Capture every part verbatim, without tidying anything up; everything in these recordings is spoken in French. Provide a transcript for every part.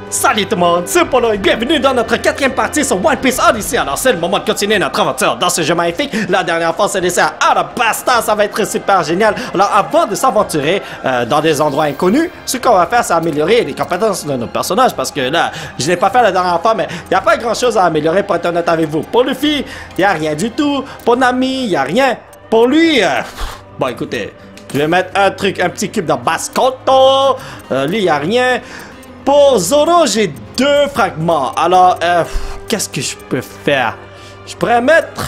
Salut tout le monde, c'est Polo et bienvenue dans notre quatrième partie sur One Piece Odyssey. Alors c'est le moment de continuer notre aventure dans ce jeu magnifique. La dernière fois c'est laissé à Alabasta, ça va être super génial. Alors avant de s'aventurer euh, dans des endroits inconnus, ce qu'on va faire c'est améliorer les compétences de nos personnages. Parce que là, je l'ai pas fait la dernière fois, mais il n'y a pas grand chose à améliorer pour être honnête avec vous. Pour Luffy, il n'y a rien du tout. Pour Nami, il n'y a rien. Pour lui, euh, bon écoutez, je vais mettre un truc, un petit cube dans Bascoto. Euh, lui, il n'y a rien. Pour Zoro, j'ai deux fragments. Alors, euh, qu'est-ce que je peux faire? Je pourrais mettre...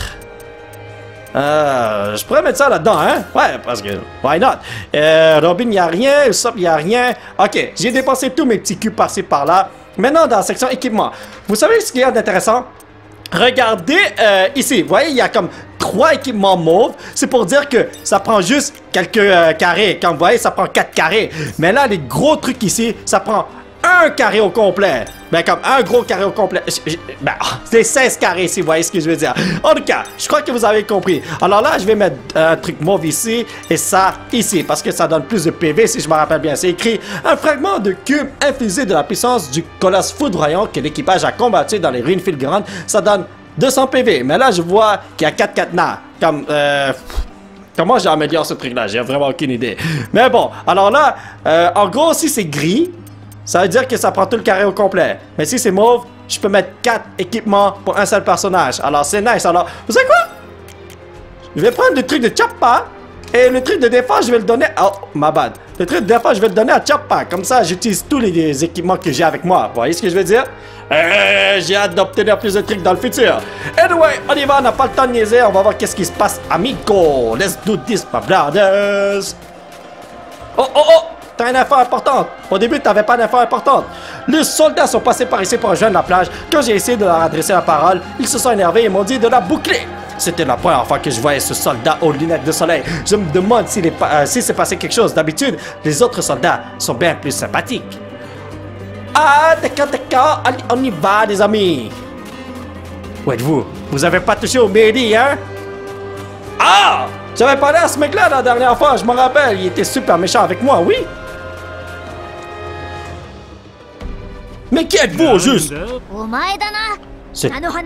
Euh, je pourrais mettre ça là-dedans, hein? Ouais, parce que... Why not? Euh, Robin, il n'y a rien. Usopp, il n'y a rien. Ok, j'ai dépensé tous mes petits cubes par-ci, par-là. Maintenant, dans la section équipement. Vous savez ce qu'il y a d'intéressant? Regardez euh, ici. Vous voyez, il y a comme trois équipements mauves. C'est pour dire que ça prend juste quelques euh, carrés. Comme vous voyez, ça prend quatre carrés. Mais là, les gros trucs ici, ça prend... un carré au complet. Ben, comme un gros carré au complet. Ben, c'est seize carrés, si vous voyez ce que je veux dire. En tout cas, je crois que vous avez compris. Alors là, je vais mettre un truc mauve ici et ça ici. Parce que ça donne plus de P V, si je me rappelle bien. C'est écrit un fragment de cube infusé de la puissance du colosse foudroyant que l'équipage a combattu dans les ruines fulgurantes. Ça donne deux cents P V. Mais là, je vois qu'il y a quatre cadenas. Comme, euh... comment j'améliore ce truc-là? J'ai vraiment aucune idée. Mais bon, alors là, euh, en gros, si c'est gris, ça veut dire que ça prend tout le carré au complet. Mais si c'est mauve, je peux mettre quatre équipements pour un seul personnage. Alors c'est nice. Alors, vous savez quoi? Je vais prendre le truc de Choppa. Et le truc de défense, je vais le donner... Oh, ma bad. Le truc de défense, je vais le donner à Choppa. Comme ça, j'utilise tous les équipements que j'ai avec moi. Vous voyez ce que je veux dire? Euh, j'ai hâte d'obtenir plus de trucs dans le futur. Anyway, on y va, on n'a pas le temps de niaiser. On va voir qu'est-ce qui se passe, amigo. Let's do this, my brothers. Oh, oh, oh! T'as une info importante. Au début, t'avais pas d'info importante. Les soldats sont passés par ici pour rejoindre la plage. Quand j'ai essayé de leur adresser la parole, ils se sont énervés et m'ont dit de la boucler. C'était la première fois que je voyais ce soldat aux lunettes de soleil. Je me demande s'il est euh, si s'est passé quelque chose. D'habitude, les autres soldats sont bien plus sympathiques. Ah, d'accord, d'accord. Allez, on y va, les amis. Où êtes-vous? Vous avez pas touché au mairie, hein? Ah! J'avais parlé à ce mec-là la dernière fois, je me rappelle. Il était super méchant avec moi, oui? Mais qui êtes-vous au juste? C'est...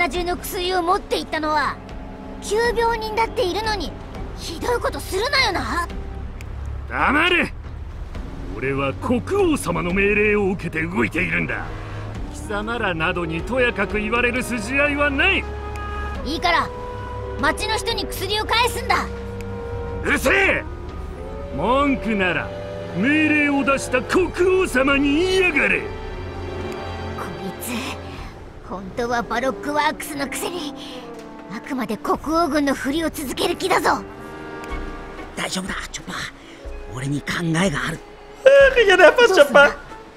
Rien à faire, Choppa.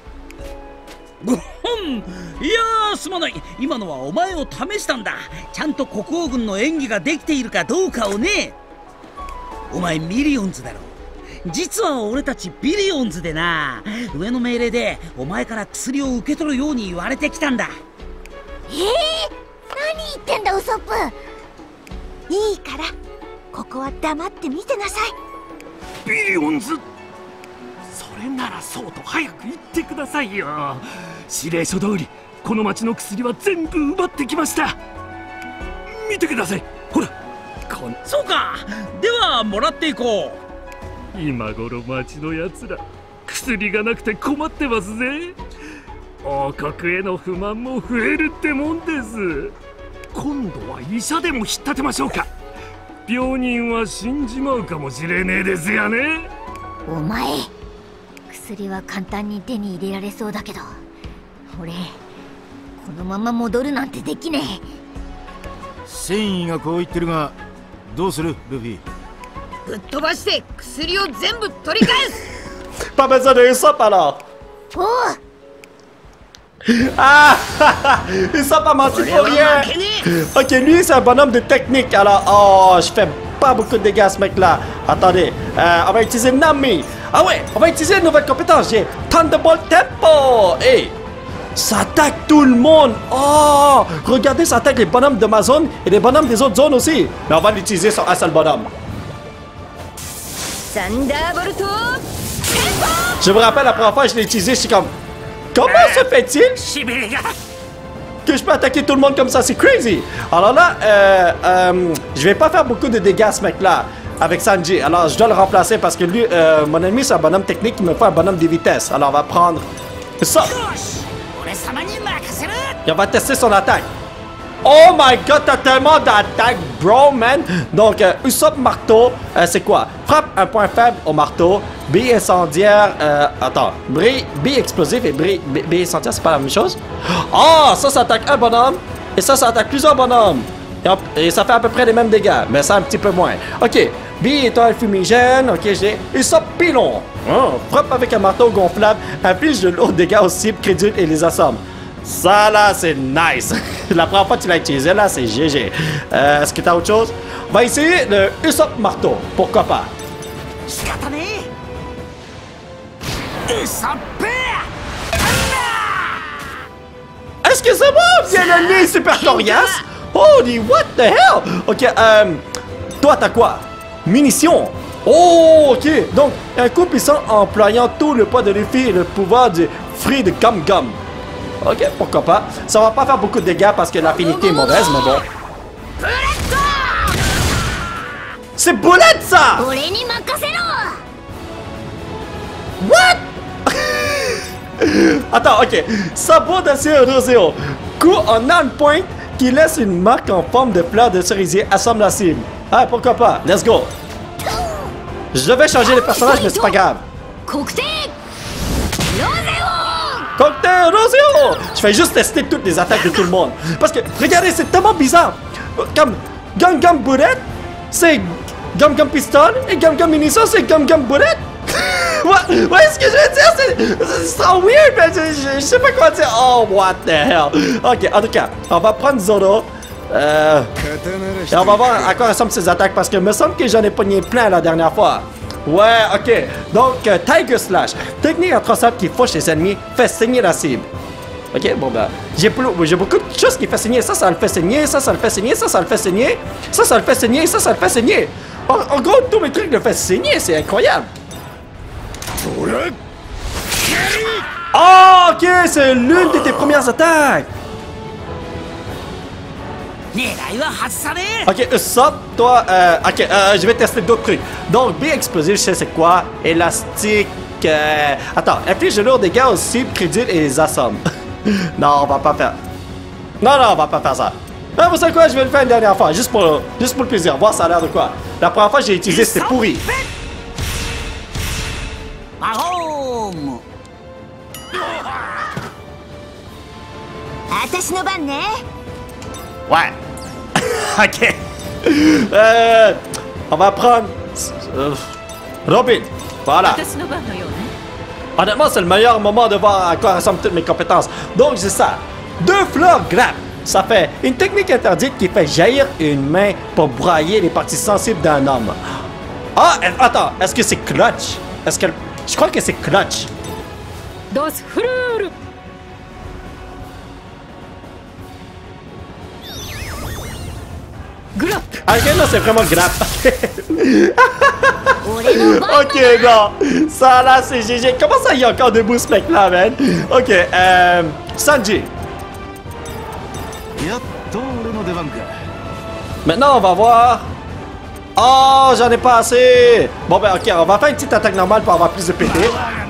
いやーすまない。今のはお前を試したんだ。ちゃんと国王軍の演技ができているかどうかをね。お前ミリオンズだろ。実は俺たちビリオンズでな。上の命令でお前から薬を受け取るように言われてきたんだ。 えー、何言ってんだウソップ。いいからここは黙って見てなさい。 ビリオンズ、それならそうと早く言ってくださいよ。指令書通りこの町の薬は全部奪ってきました。見てください、ほら。 こんそうか。ではもらっていこう。今頃町のやつら薬がなくて困ってますぜ。王国への不満も増えるってもんです。今度は医者でも引っ立てましょうか。病人は死んじまうかもしれねえですよね。 お前、薬は簡単に手に入れられそうだけど、俺このまま戻るなんてできねえ。 繊維がこう言ってるが、どうするルフィ？ ぶっ飛ばして薬を全部取り返す。 Pas besoin de Usopp alors. おう。 Ah! Usopp a menti pour rien! Ok, lui c'est un bonhomme de technique, alors oh, je fais pas beaucoup de dégâts à ce mec là. Attendez, euh, on va utiliser Nami. Ah ouais, on va utiliser une nouvelle compétence, j'ai Thunderbolt Tempo! Hey! Ça attaque tout le monde! Oh! Regardez, ça attaque les bonhommes de ma zone et les bonhommes des autres zones aussi. Mais on va l'utiliser sur un seul bonhomme. Je me rappelle la première fois que je l'ai utilisé, je suis comme... Comment se fait-il que je peux attaquer tout le monde comme ça? C'est crazy! Alors là, euh, euh, je vais pas faire beaucoup de dégâts à ce mec-là avec Sanji. Alors, je dois le remplacer parce que lui, euh, mon ennemi, c'est un bonhomme technique qui me fait un bonhomme de vitesse. Alors, on va prendre ça. Et on va tester son attaque. Oh my god, t'as tellement d'attaques, bro, man! Donc, euh, Usopp marteau, euh, c'est quoi? Frappe un point faible au marteau. B incendiaire, euh, attends. B, B explosif et B, B, B incendiaire, c'est pas la même chose? Oh, ça, ça attaque un bonhomme. Et ça, ça attaque plusieurs bonhommes. Et, on, et ça fait à peu près les mêmes dégâts, mais ça un petit peu moins. Ok, B est un fumigène, ok, j'ai. Usopp pilon. Oh, frappe avec un marteau gonflable, inflige de lourds dégâts aux cibles, crédules et les assomme. Ça là, c'est nice. La première fois que tu l'as utilisé là, c'est G G. Euh, Est-ce que t'as autre chose? On va essayer le Usopp marteau. Pourquoi pas? Est-ce que c'est bon? Bien l'ennemi super coriace. Holy what the hell? Ok, euh, toi t'as quoi? Munitions. Oh, ok. Donc, un coup puissant employant tout le poids de Luffy et le pouvoir du fruit de Gum Gum. Ok, pourquoi pas. Ça va pas faire beaucoup de dégâts parce que l'affinité est mauvaise, mais bon. C'est Bullet, ça! What? Attends, ok. Sabot d'acier Roseo. Coup en arme point qui laisse une marque en forme de fleur de cerisier assomme la cible. Ah, pourquoi pas. Let's go. Je devais changer les personnages, mais c'est pas grave. Cocktail Roseo! Je fais juste tester toutes les attaques de tout le monde. Parce que, regardez, c'est tellement bizarre. Comme Gum Gum Bullet, c'est Gum Gum Pistol, et Gum Gum Munition, c'est Gum Gum Bullet. Ouais, ouais, ce que je veux dire, c'est trop weird, mais je, je, je sais pas quoi dire. Oh, what the hell. Ok, en tout cas, on va prendre Zoro. Euh, et on va voir à quoi ressemblent ses attaques, parce que me semble que j'en ai pogné plein la dernière fois. Ouais, ok. Donc, euh, Tiger Slash. Technique intraçable qui fauche les ennemis, fait saigner la cible. Ok, bon ben, j'ai beaucoup de choses qui fait saigner. Ça, ça le fait saigner, ça, ça le fait saigner, ça, ça le fait saigner, ça, ça le fait saigner, ça, ça le fait saigner. En, en gros, tous mes trucs le font saigner, c'est incroyable. Oh, ok, c'est l'une de tes premières attaques. Ok, Usopp, toi, euh, ok, euh, je vais tester d'autres trucs. Donc, B explosif, je sais c'est quoi. Élastique, euh, attends, inflige de lourds dégâts aux cibles, crédules et les assomme. Non, on va pas faire. Non, non, on va pas faire ça. Non, vous savez quoi, je vais le faire une dernière fois, juste pour, juste pour le plaisir, voir ça a l'air de quoi. La première fois que j'ai utilisé, c'était pourri. Ouais. Ok. Euh, on va prendre euh, Robin. Voilà. Honnêtement, c'est le meilleur moment de voir à quoi ressemblent toutes mes compétences. Donc, j'ai ça. Deux fleurs grappes. Ça fait une technique interdite qui fait jaillir une main pour broyer les parties sensibles d'un homme. Ah, attends. Est-ce que c'est clutch? Est-ce que... Je crois que c'est clutch. Ok, non, c'est vraiment grappe. Ok, non. Ça, là, c'est G G. Comment ça, il y a encore debout, ce mec-là, man? Ok, euh... Sanji. Maintenant, on va voir... Oh, j'en ai pas assez. Bon, ben, ok, on va faire une petite attaque normale pour avoir plus de P T.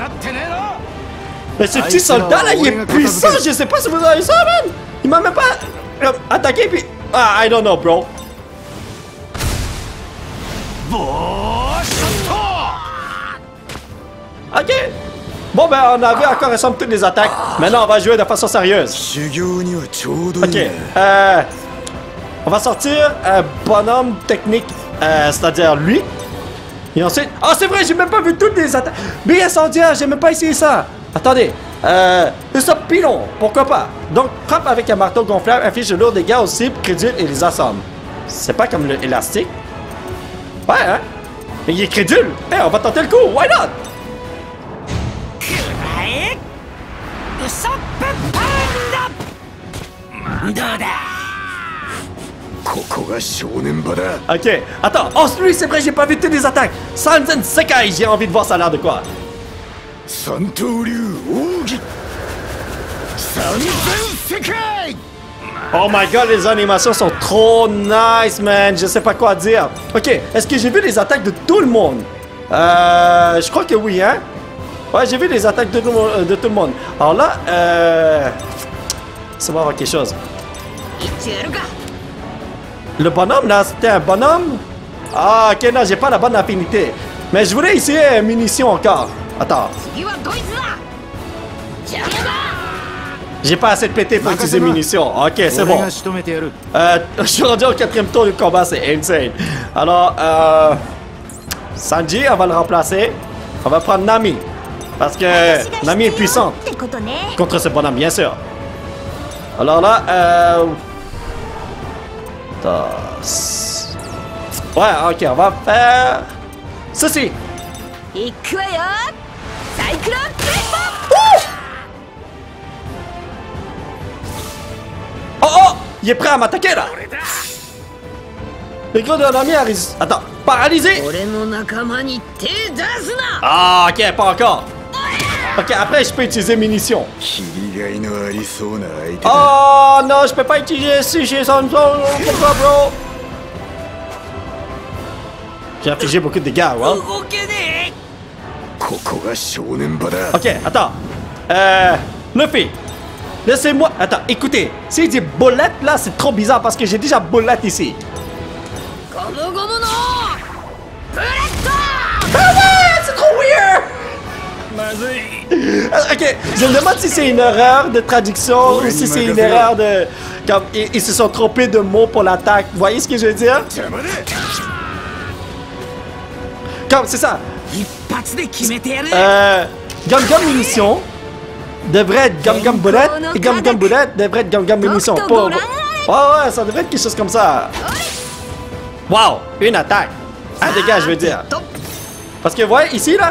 Mais ce petit soldat, là, il est puissant. Je sais pas si vous avez ça, man. Il m'a même pas euh, attaqué, puis... Ah, I don't know, bro. Ok. Bon, ben, on a vu à quoi ressemblent toutes les attaques. Maintenant, on va jouer de façon sérieuse. Ok. Euh... On va sortir un bonhomme technique, euh, c'est-à-dire lui. Et ensuite... Oh, c'est vrai, j'ai même pas vu toutes les attaques. B incendiaire, j'ai même pas essayé ça. Attendez. Euh... Usopp pilon, pourquoi pas. Donc, frappe avec un marteau gonflable, inflige de lourds dégâts aux cibles, crédules et les assomme. C'est pas comme le élastique. Ouais, hein? Mais il est crédule. Eh, hey, on va tenter le coup. Why not? Ok, attends. Oh, lui, c'est vrai, j'ai pas vu toutes les attaques. Sanzen Sekai, j'ai envie de voir ça a l'air de quoi. Oh my god, les animations sont trop nice, man. Je sais pas quoi dire. Ok, est-ce que j'ai vu les attaques de tout le monde? Euh, je crois que oui, hein? Ouais, j'ai vu les attaques de tout, de tout le monde. Alors là, euh... ça va avoir quelque chose. Le bonhomme, là, c'était un bonhomme? Ah, ok, non, j'ai pas la bonne affinité. Mais je voulais essayer munitions encore. Attends. J'ai pas assez de P T pour utiliser munitions. Ok, c'est bon. Euh, je suis rendu au quatrième tour du combat, c'est insane. Alors, euh... Sanji, on va le remplacer. On va prendre Nami. Parce que Nami est puissante contre ce bonhomme, bien sûr. Alors là, euh... ouais, ok, on va faire... ceci. Oh oh! Il est prêt à m'attaquer là! Le gros de Nami a résisté. Attends, paralysé! Ah, ok, pas encore. Ok, après je peux utiliser munitions. Oh non, je peux pas utiliser si j'ai son... Pourquoi, bro? J'ai infligé beaucoup de dégâts, ouais. Ok, attends. Euh... Luffy. Laissez-moi... Attends, écoutez. S'il dit boulette, là, c'est trop bizarre parce que j'ai déjà boulette ici. Ah ouais, c'est trop weird! Ok, je me demande si c'est une erreur de traduction ou si c'est une erreur de... Comme, ils, ils se sont trompés de mots pour l'attaque. Vous voyez ce que je veux dire? Comme, c'est ça. Euh... Gum Gum Munitions devrait être Gum Gum Bullet et Gum Gum Bullet devrait être Gum Gum Munitions. Pour... Ouais, ouais, ça devrait être quelque chose comme ça. Wow, une attaque. Un dégât, je veux dire. Parce que, vous voyez, ici, là...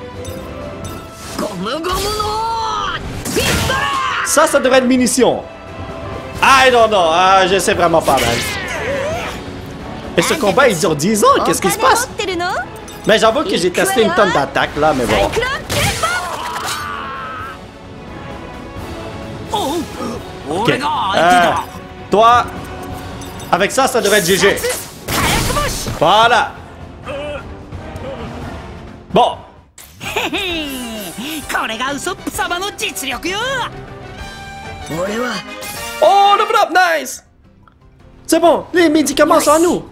Ça, ça devrait être munitions. I don't know. Ah, je sais vraiment pas, man. Et ce combat, il dure dix ans. Qu'est-ce qui se passe? Mais j'avoue que j'ai testé une tonne d'attaques, là, mais bon. Ok. Euh, toi, avec ça, ça devrait être G G. Voilà. Bon. Oh, level up, nice. C'est bon, les médicaments sont à nous.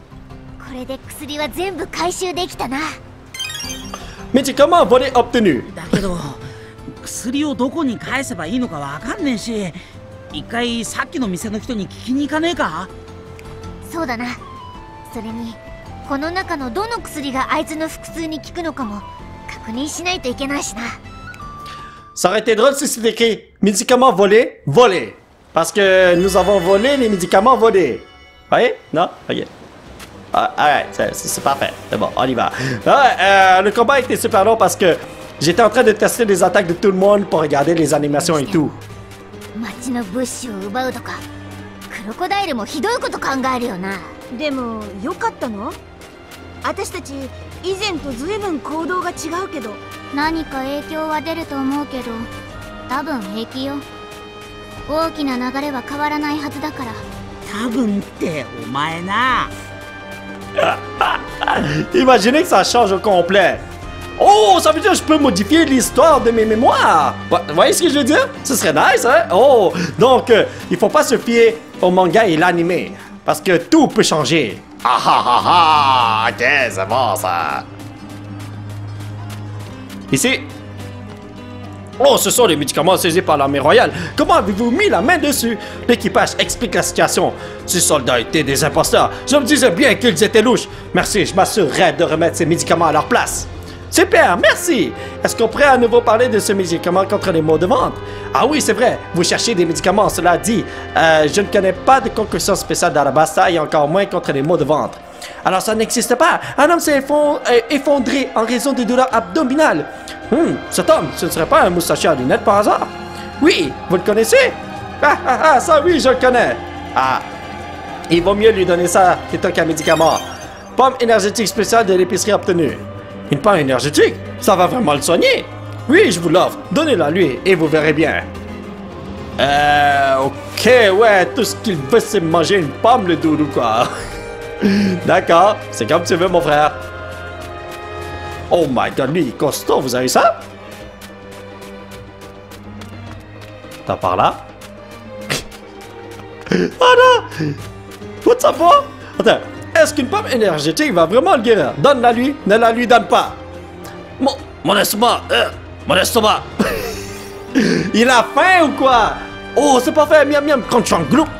Médicaments volés obtenus. 薬をどこに返せばいいのかわかんねえし、一回さっきの店の人に聞きに行かねえか？ そうだな。それにこの中のどの薬があいつの腹痛に効くのかも確認しないといけないしな。 Ça aurait été drôle si c'était écrit médicaments volés, volés. Parce que nous avons volé les médicaments volés. Vous voyez? Non? Ok. Ah, alright, c'est parfait. C'est bon, on y va. Ouais, euh, le combat était super long parce que j'étais en train de tester les attaques de tout le monde pour regarder les animations et tout. 町の物資を奪うとか、クロコダイルもひどいこと考えるよな。でもよかったの？私たち以前とずいぶん行動が違うけど。何か影響は出ると思うけど、多分平気よ。大きな流れは変わらないはずだから。 多分ってお前な。 Imaginez que ça change au complet. Oh, ça veut dire que je peux modifier l'histoire de mes mémoires. Vous voyez ce que je veux dire? Ce serait nice, hein? Oh, donc euh, il faut pas se fier au manga et l'anime. Parce que tout peut changer. Ah ah ah ah! Ok, c'est bon ça. Ici. Oh, ce sont les médicaments saisis par l'armée royale. Comment avez-vous mis la main dessus? L'équipage explique la situation. Ces soldats étaient des imposteurs. Je me disais bien qu'ils étaient louches. Merci, je m'assurerai de remettre ces médicaments à leur place. Super, merci. Est-ce qu'on pourrait à nouveau parler de ce médicament contre les maux de ventre? Ah oui, c'est vrai. Vous cherchez des médicaments, cela dit. Euh, je ne connais pas de concussion spéciale d'Arabasta et encore moins contre les maux de ventre. Alors ça n'existe pas. Un homme s'est effondré en raison des douleurs abdominales. Hum, cet homme, ce ne serait pas un moustachu à lunettes par hasard? Oui, vous le connaissez? Ah, ah, ah, ça oui, je le connais. Ah, il vaut mieux lui donner ça plutôt qu'un médicament. Pomme énergétique spéciale de l'épicerie obtenue. Une pomme énergétique? Ça va vraiment le soigner? Oui, je vous l'offre. Donnez-la lui et vous verrez bien. Euh, ok, ouais, tout ce qu'il veut, c'est manger une pomme, le doudou, quoi. D'accord, c'est comme tu veux, mon frère. Oh my god, lui, il est costaud, vous avez ça? T'as par là? Oh non! What's up, boy? Attends, est-ce qu'une pomme énergétique va vraiment le guérir? Donne-la lui, ne la lui donne pas. Mon, mon estomac, euh, mon estomac. Il a faim ou quoi? Oh, c'est pas fait, miam miam, quand tu en gloup.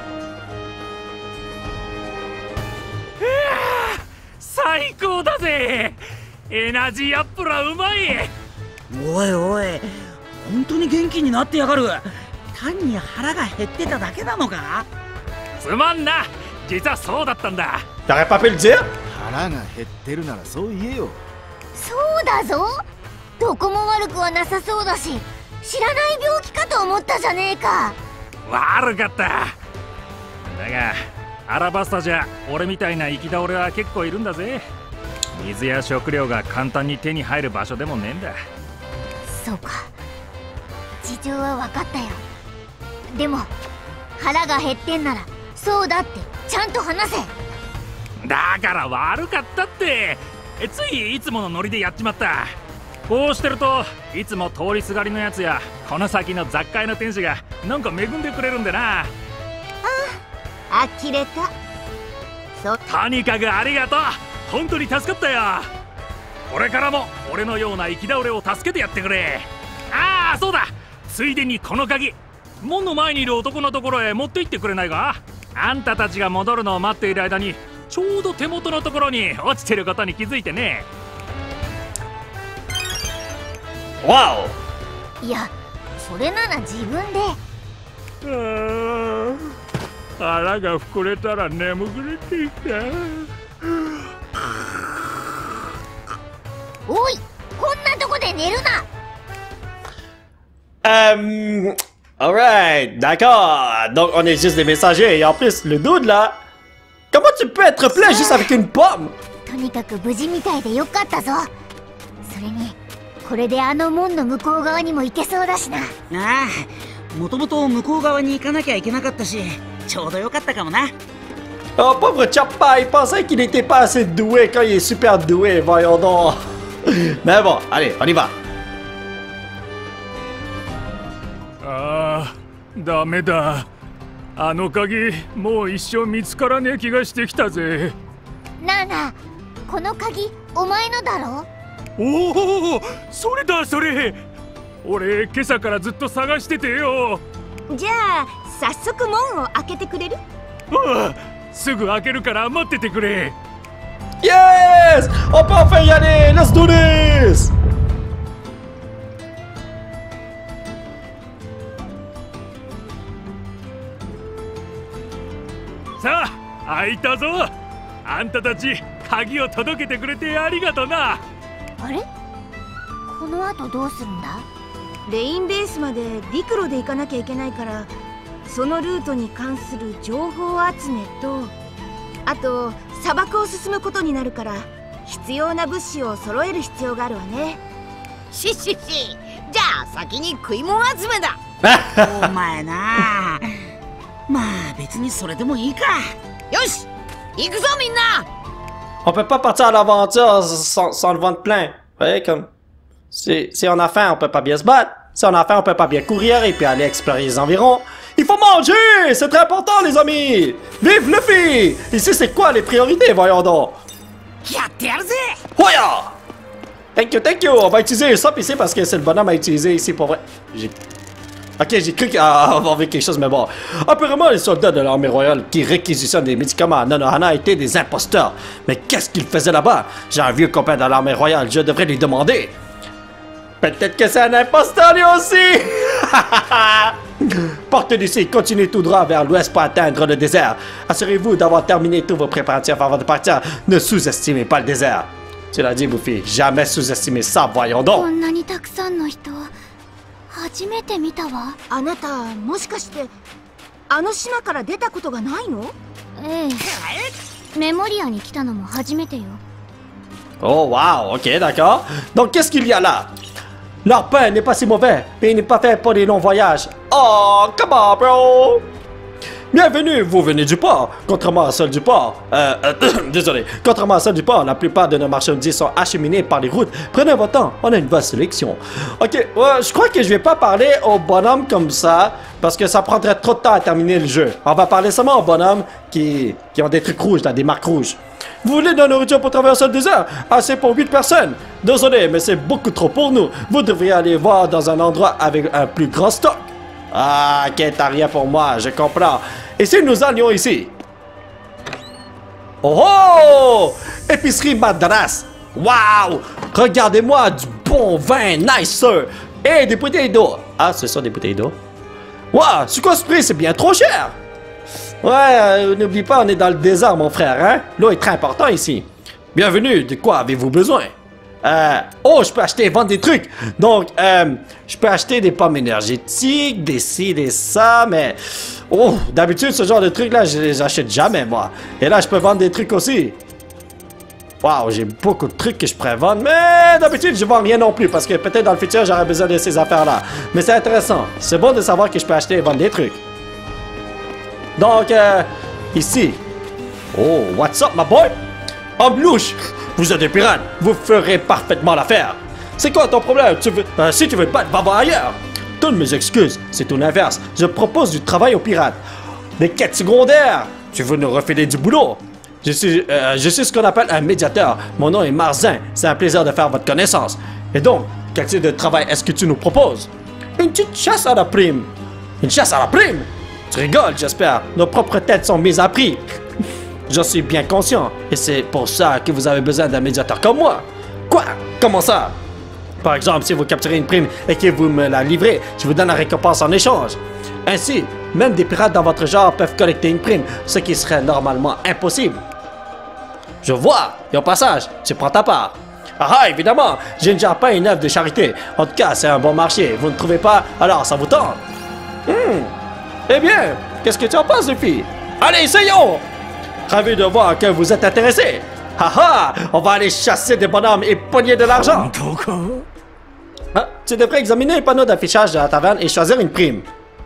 最高だぜ。エナジーアップラうまい。 おいおい、本当に元気になってやがる。単に腹が減ってただけなのか？ すまんな、実はそうだったんだ。 T'aurais pas pu le dire? 腹が減ってるならそう言えよ。 そうだぞ。どこも悪くはなさそうだし、知らない病気かと思ったじゃねえか。 悪かった。だがアラバスタじゃ俺みたいな生き倒れは結構いるんだぜ。水や食料が簡単に手に入る場所でもねえんだ。 そうか、事情は分かったよ。でも腹が減ってんならそうだってちゃんと話せ。 だから悪かったって。ついいつものノリでやっちまった。こうしてるといつも通りすがりのやつやこの先の雑貨屋の店主がなんか恵んでくれるんでな。 あきれた。そとにかくありがとう。本当に助かったよ。これからも俺のような生き倒れを助けてやってくれ。ああそうだ、ついでにこの鍵門の前にいる男のところへ持って行ってくれないか。あんたたちが戻るのを待っている間にちょうど手元のところに落ちてることに気づいてね。 わいや、それなら自分で。 腹が膨れたら眠くれてきた。 おい、こんなとこで寝るな。 Euh... Alright, d'accord. Donc, on est juste des messagers. Et en plus, le dude, là... Comment tu peux être plein juste avec une pomme? とにかく無事みたいでよかったぞ。それにこれであの門の向こう側にも行けそうだしな。 ああ、もともと向こう側に行かなきゃいけなかったし、ちょうどよかったかもな。 Oh, pauvre Choppa, il pensait qu'il n'était pas assez doué quand il est super doué, voyons donc. Mais bon, allez, on y va. ああ、ダメだ。あの鍵もう一生見つからねえ気がしてきたぜ。 なあなあ、この鍵お前のだろ？ おお、それだそれ。俺今朝からずっと探しててよ。 じゃあ早速門を開けてくれる？ ああ、すぐ開けるから待っててくれ。 Yes! On peut enfin y aller! Let's do this! さあ、開いたぞ。あんたたち鍵を届けてくれてありがとな。 あれ？この後どうするんだ？ レインベースまで陸路で行かなきゃいけないから、そのルートに関する情報集めと、あと砂漠を進むことになるから必要な物資を揃える必要があるわね。 しっしっし、じゃあ先に食い物集めだ。 お前なあ、まあ別にそれでもいいか。 よし、行くぞみんな。 On peut pas partir à l'aventure sans, sans le ventre plein. Vous voyez, comme... Si, si on a faim, on peut pas bien se battre. Si on a faim, on peut pas bien courir et puis aller explorer les environs. Il faut manger! C'est très important, les amis! Vive Luffy! Ici, c'est quoi les priorités, voyons donc? やってやるぜ。 Hoya! Thank you, thank you! On va utiliser le sop ici parce que c'est le bonhomme à utiliser ici pour vrai. J'ai... Ok, j'ai cru qu'il allait avoir quelque chose, mais bon. Apparemment, les soldats de l'armée royale qui réquisitionnent des médicaments à Nonohana étaient des imposteurs. Mais qu'est-ce qu'ils faisaient là-bas? J'ai un vieux copain de l'armée royale, je devrais lui demander. Peut-être que c'est un imposteur lui aussi! Partez d'ici, continuez tout droit vers l'ouest pour atteindre le désert. Assurez-vous d'avoir terminé tous vos préparatifs avant de partir. Ne sous-estimez pas le désert. Tu l'as dit, Buffy, jamais sous-estimer ça, voyons donc. こんなにたくさんの人、初めて見たわ。 あなたもしかしてあの島から出たことがないの？ ええ、メモリアに来たのも初めてよ。 Oh, wow, ok, d'accord. Donc, qu'est-ce qu'il y a là? Leur pain n'est pas si mauvais, et il n'est pas fait pour les longs voyages. Oh, come on, bro! Bienvenue, vous venez du port. Contrairement à celle du port, euh, euh désolé, contrairement à celle du port, la plupart de nos marchandises sont acheminées par les routes. Prenez votre temps, on a une vaste sélection. Ok, ouais, je crois que je vais pas parler au bonhomme comme ça, parce que ça prendrait trop de temps à terminer le jeu. On va parler seulement aux bonhommes qui, qui ont des trucs rouges, là, des marques rouges. Vous voulez de la nourriture pour traverser le désert? Assez pour huit personnes. Désolé, mais c'est beaucoup trop pour nous. Vous devriez aller voir dans un endroit avec un plus grand stock. Ah, ok, t'as rien pour moi, je comprends. Et si nous allions ici? Oh oh! Épicerie Madras! Waouh! Regardez-moi du bon vin, nice sir! Et des bouteilles d'eau! Ah, ce sont des bouteilles d'eau? Waouh! C'est quoi ce prix? C'est bien trop cher! Ouais, euh, n'oublie pas, on est dans le désert, mon frère, hein? L'eau est très importante ici. Bienvenue, de quoi avez-vous besoin? Euh, oh, je peux acheter et vendre des trucs. Donc, euh, je peux acheter des pommes énergétiques, des ci, des ça, mais... Oh, d'habitude, ce genre de trucs-là, je les achète jamais, moi. Et là, je peux vendre des trucs aussi. Waouh, j'ai beaucoup de trucs que je pourrais vendre, mais d'habitude, je vends rien non plus, parce que peut-être dans le futur, j'aurai besoin de ces affaires-là. Mais c'est intéressant. C'est bon de savoir que je peux acheter et vendre des trucs. Donc, euh, ici. Oh, what's up, my boy? En blouche! Vous êtes des pirates, vous ferez parfaitement l'affaire. C'est quoi ton problème? Tu veux, euh, si tu veux pas, va voir ailleurs. Toutes mes excuses, c'est tout l'inverse. Je propose du travail aux pirates. Des quêtes secondaires. Tu veux nous refiler du boulot? Je suis, euh, je suis ce qu'on appelle un médiateur. Mon nom est Marzin. C'est un plaisir de faire votre connaissance. Et donc, quel type de travail est-ce que tu nous proposes? Une petite chasse à la prime. Une chasse à la prime? Tu rigoles, j'espère. Nos propres têtes sont mises à prix. J'en suis bien conscient, et c'est pour ça que vous avez besoin d'un médiateur comme moi. Quoi? Comment ça? Par exemple, si vous capturez une prime et que vous me la livrez, je vous donne la récompense en échange. Ainsi, même des pirates dans votre genre peuvent collecter une prime, ce qui serait normalement impossible. Je vois, et au passage, tu prends ta part. Ah ah, évidemment, je ne gère pas une œuvre de charité. En tout cas, c'est un bon marché, vous ne trouvez pas? Alors, ça vous tente? Hmm. Eh bien, qu'est-ce que tu en penses, Luffy? Allez, essayons! Ravi de voir que vous êtes intéressé. Haha, on va aller chasser des bonhommes et pogner de l'argent. Ah, tu devrais examiner les panneaux d'affichage de la taverne et choisir une prime.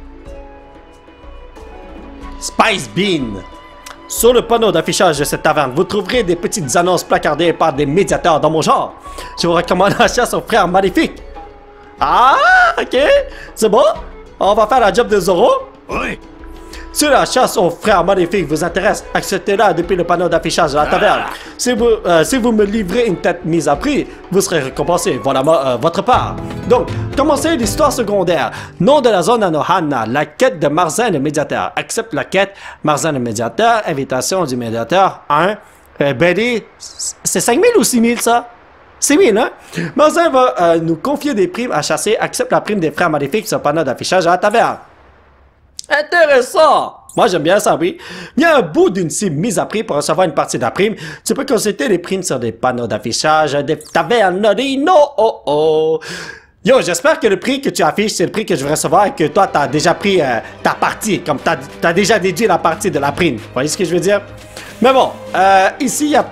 Spice Bean. Sur le panneau d'affichage de cette taverne, vous trouverez des petites annonces placardées par des médiateurs dans mon genre. Je vous recommande la chasse aux frères maléfiques. Ah, ok. C'est bon? On va faire la job de Zoro? Oui. Si la chasse aux frères maléfiques vous intéresse, acceptez-la depuis le panneau d'affichage de la taverne. Si vous, euh, si vous me livrez une tête mise à prix, vous serez récompensé. Voilà euh, votre part. Donc, commencez l'histoire secondaire. Nom de la zone Anohana, la quête de Marzin le médiateur. Accepte la quête, Marzin le médiateur, invitation du médiateur. un. Euh, Betty, c'est cinq mille ou six mille ça? six mille, hein? Marzin va euh, nous confier des primes à chasser. Accepte la prime des frères maléfiques sur le panneau d'affichage à la taverne. Intéressant! Moi, j'aime bien ça, oui. Il y a un bout d'une cible mise à prix pour recevoir une partie de la prime. Tu peux consulter les primes sur des panneaux d'affichage des tavernes. No, oh, oh. Yo, j'espère que le prix que tu affiches, c'est le prix que je vais recevoir et que toi, t'as déjà pris euh, ta partie. Comme t'as as déjà dédié la partie de la prime. Vous voyez ce que je veux dire? Mais bon, euh, ici, il y a...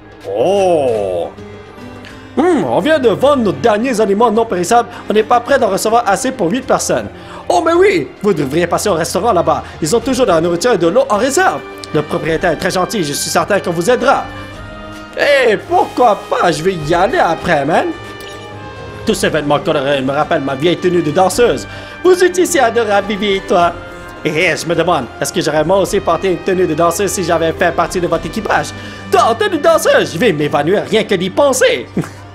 Oh! Hum, on vient de vendre nos derniers aliments non périssables. On n'est pas prêt d'en recevoir assez pour huit personnes. Oh, mais oui! Vous devriez passer au restaurant là-bas. Ils ont toujours de la nourriture et de l'eau en réserve. Le propriétaire est très gentil. Je suis certain qu'on vous aidera. Eh, pourquoi pas? Je vais y aller après, man. Tous ces vêtements colorés me rappellent ma vieille tenue de danseuse. Vous êtes ici adorable, Vivi, toi. Et je me demande, est-ce que j'aurais moi aussi porté une tenue de danseuse si j'avais fait partie de votre équipage? Toi, en tenue de danseuse, je vais m'évanouir rien que d'y penser.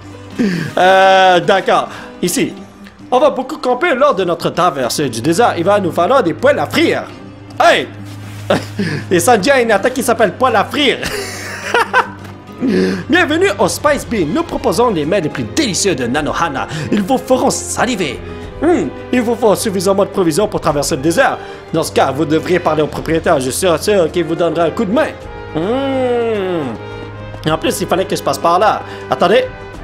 euh, d'accord. Ici. On va beaucoup camper lors de notre traversée du désert. Il va nous falloir des poêles à frire. Hey! Et Sanjay a une attaque qui s'appelle poêle à frire. Bienvenue au Spice Bean. Nous proposons les mets les plus délicieux de Nanohana. Ils vous feront saliver. Hmm, il vous faut suffisamment de provisions pour traverser le désert. Dans ce cas, vous devriez parler au propriétaire. Je suis sûr qu'il vous donnera un coup de main. Hmm. Et en plus, il fallait que je passe par là. Attendez.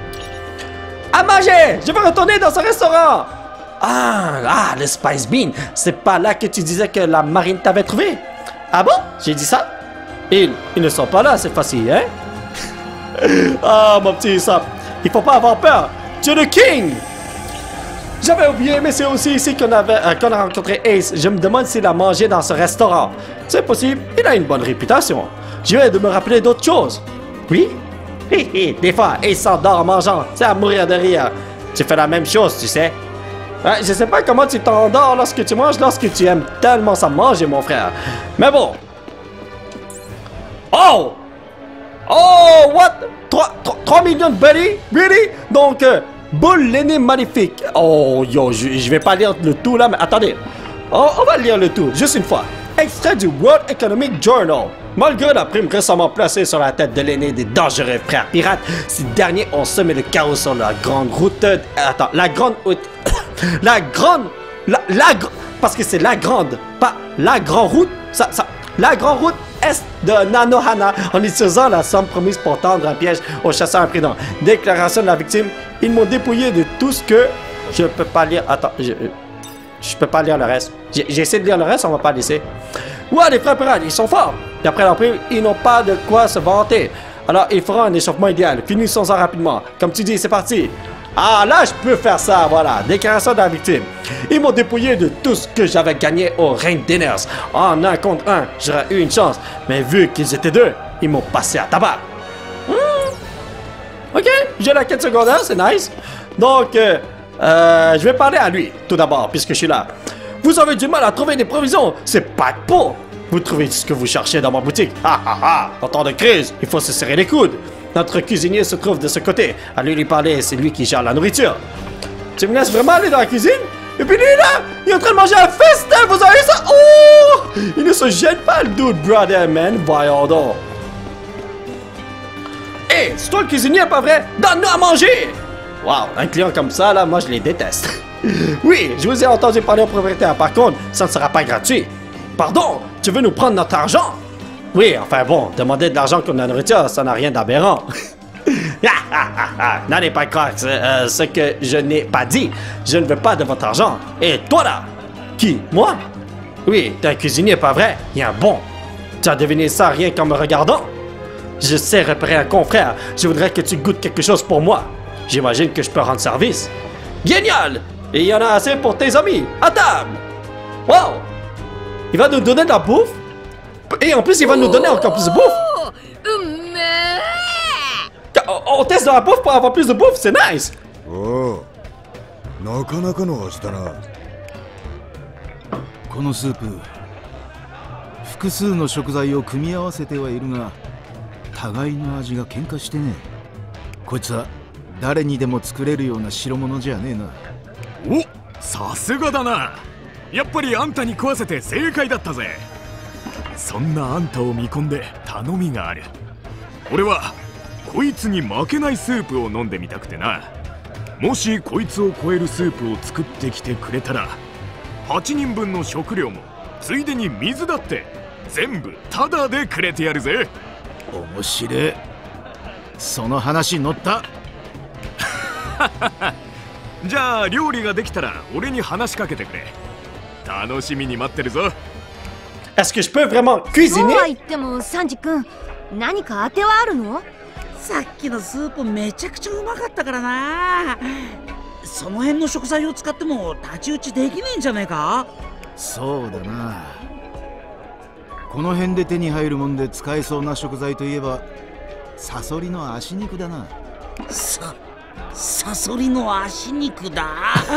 À manger! Je vais retourner dans ce restaurant! Ah, ah, le Spice Bean. C'est pas là que tu disais que la marine t'avait trouvé? Ah bon? J'ai dit ça? Ils, ils ne sont pas là cette fois-ci, hein? Ah, mon petit sap. Il faut pas avoir peur. Tu es le king! J'avais oublié, mais c'est aussi ici qu'on avait euh, qu'on a rencontré Ace. Je me demande s'il a mangé dans ce restaurant. C'est possible, il a une bonne réputation. Je vais de me rappeler d'autres choses. Oui? Hé hé, des fois, Ace s'endort en mangeant. C'est à mourir de rire. Tu fais la même chose, tu sais. Ouais, je sais pas comment tu t'endors lorsque tu manges, lorsque tu aimes tellement ça manger, mon frère. Mais bon. Oh! Oh, what? trois millions de belly? Really? Donc, euh, Boule l'aîné maléfique. Oh, yo, je, je vais pas lire le tout là, mais attendez. Oh, on va lire le tout, juste une fois. Extrait du World Economic Journal. Malgré la prime récemment placée sur la tête de l'aîné des dangereux frères pirates, ces derniers ont semé le chaos sur la grande route... Euh, attends, la grande route... la grande... La, la... Parce que c'est la grande, pas la grande route. Ça, ça... La grande route est de Nanohana en utilisant la somme promise pour tendre un piège aux chasseurs imprudents. Déclaration de la victime. Ils m'ont dépouillé de tout ce que... Je peux pas lire... Attends, je... Je peux pas lire le reste. J'ai essayé de lire le reste, on va pas laisser. Ouais, les frères pirates, ils sont forts. D'après leur prime, ils n'ont pas de quoi se vanter. Alors, il fera un échauffement idéal. Finissons-en rapidement. Comme tu dis, c'est parti. Ah, là, je peux faire ça, voilà. Déclaration de la victime. Ils m'ont dépouillé de tout ce que j'avais gagné au Ring Dinners. En un contre un, j'aurais eu une chance. Mais vu qu'ils étaient deux, ils m'ont passé à tabac. Hmm. Ok, j'ai la quête secondaire, c'est nice. Donc, euh, euh, je vais parler à lui, tout d'abord, puisque je suis là. Vous avez du mal à trouver des provisions. C'est pas de peau. Vous trouvez ce que vous cherchez dans ma boutique. Ah ah ah. En temps de crise, il faut se serrer les coudes. Notre cuisinier se trouve de ce côté. Allez lui parler, c'est lui qui gère la nourriture. Tu me laisses vraiment aller dans la cuisine? Et puis lui là, il est en train de manger un festin, vous avez ça? Oh! Il ne se gêne pas le dude, brother, man. Voyons donc. Hé, hey, c'est toi le cuisinier, pas vrai? Donne-nous à manger! Wow, un client comme ça, là, moi je les déteste. Oui, je vous ai entendu parler au propriétaire. Par contre, ça ne sera pas gratuit. Pardon, tu veux nous prendre notre argent? Oui, enfin bon, demander de l'argent comme la nourriture, ça n'a rien d'aberrant. N'allez pas croire euh, ce que je n'ai pas dit. Je ne veux pas de votre argent. Et toi là? Qui? Moi? Oui, t'es un cuisinier, pas vrai? Il y a un bon. Tu as deviné ça rien qu'en me regardant? Je sais repérer un confrère. Je voudrais que tu goûtes quelque chose pour moi. J'imagine que je peux rendre service. Génial! Et il y en a assez pour tes amis. À table! Wow! Il va nous donner de la bouffe? Et en plus, il va nous donner encore plus de bouffe! On teste de la bouffe pour avoir plus de bouffe, c'est nice! Oh! なかなかの味だな。 このスープ、複数の食材を組み合わせてはいるが、互いの味が喧嘩してね。こいつは誰にでも作れるような代物じゃねえな。 お、さすがだな。やっぱりあんたに食わせて正解だったぜ。そんなあんたを見込んで頼みがある。俺はこいつに負けないスープを飲んでみたくてな。もしこいつを超えるスープを作ってきてくれたら、はちにんぶんの食料もついでに水だって全部タダでくれてやるぜ。 面白い。その話乗った。 じゃあ料理ができたら俺に話しかけてくれ。楽しみに待ってるぞ。 Est-ce que je peux vraiment cuisiner? そうは言ってもサンジ君、何か当てはあるの？ さっきのスープめちゃくちゃうまかったからな。その辺の食材を使っても太刀打ちできねえんじゃねえか？ そうだな。この辺で手に入るもんで使えそうな食材といえばサソリの足肉だな。 さサソリの足肉だ。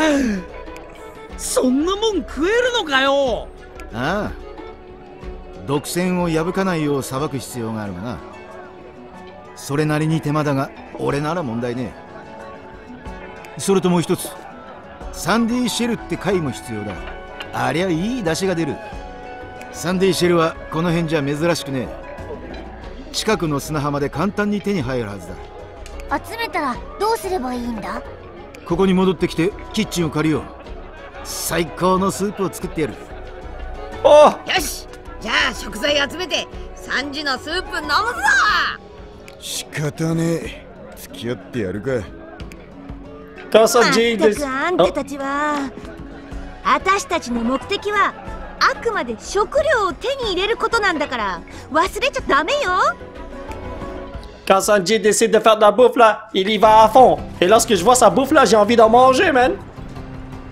そんなもん食えるのかよ。 ああ、毒腺を破かないようさばく必要があるがな。それなりに手間だが俺なら問題ねえ。それともう一つ、サンデーシェルって貝も必要だ。ありゃいい出汁が出る。サンデーシェルはこの辺じゃ珍しくねえ。近くの砂浜で簡単に手に入るはずだ。 集めたらどうすればいいんだ？ ここに戻ってきてキッチンを借りよう。最高のスープを作ってやる。 およし、じゃあ食材集めてさんじのスープ飲むぞ。 仕方ねえ。付き合ってやるか。 Quand ça ま dit った de... くあんたたちは、私たちの目的はあくまで食料を手に入れることなんだから忘れちゃダメよ。 Quand Sanji décide de faire de la bouffe là, il y va à fond. Et lorsque je vois sa bouffe là, j'ai envie d'en manger, man.